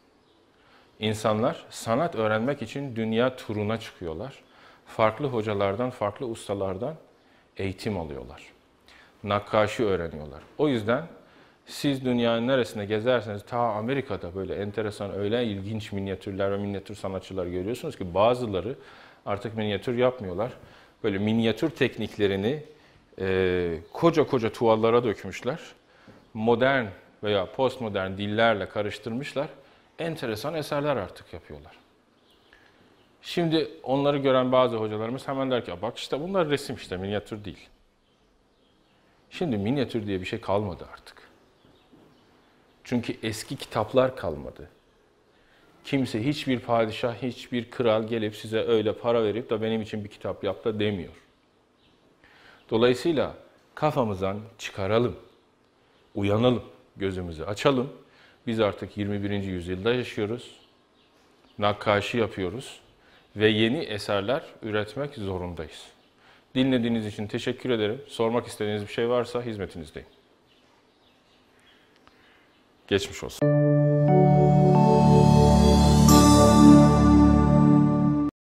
İnsanlar sanat öğrenmek için dünya turuna çıkıyorlar. Farklı hocalardan, farklı ustalardan eğitim alıyorlar. Nakkaşi öğreniyorlar. O yüzden siz dünyanın neresine gezerseniz, ta Amerika'da böyle enteresan, öyle ilginç minyatürler ve minyatür sanatçılar görüyorsunuz ki bazıları artık minyatür yapmıyorlar. Böyle minyatür tekniklerini e, koca koca tuvallara dökmüşler. Modern veya postmodern dillerle karıştırmışlar. Enteresan eserler artık yapıyorlar. Şimdi onları gören bazı hocalarımız hemen der ki, bak işte bunlar resim, işte minyatür değil. Şimdi minyatür diye bir şey kalmadı artık. Çünkü eski kitaplar kalmadı. Kimse, hiçbir padişah, hiçbir kral gelip size öyle para verip de benim için bir kitap yap da demiyor. Dolayısıyla kafamızdan çıkaralım, uyanalım, gözümüzü açalım. Biz artık yirmi birinci yüzyılda yaşıyoruz. Nakkaşi yapıyoruz ve yeni eserler üretmek zorundayız. Dinlediğiniz için teşekkür ederim. Sormak istediğiniz bir şey varsa hizmetinizdeyim. Geçmiş olsun.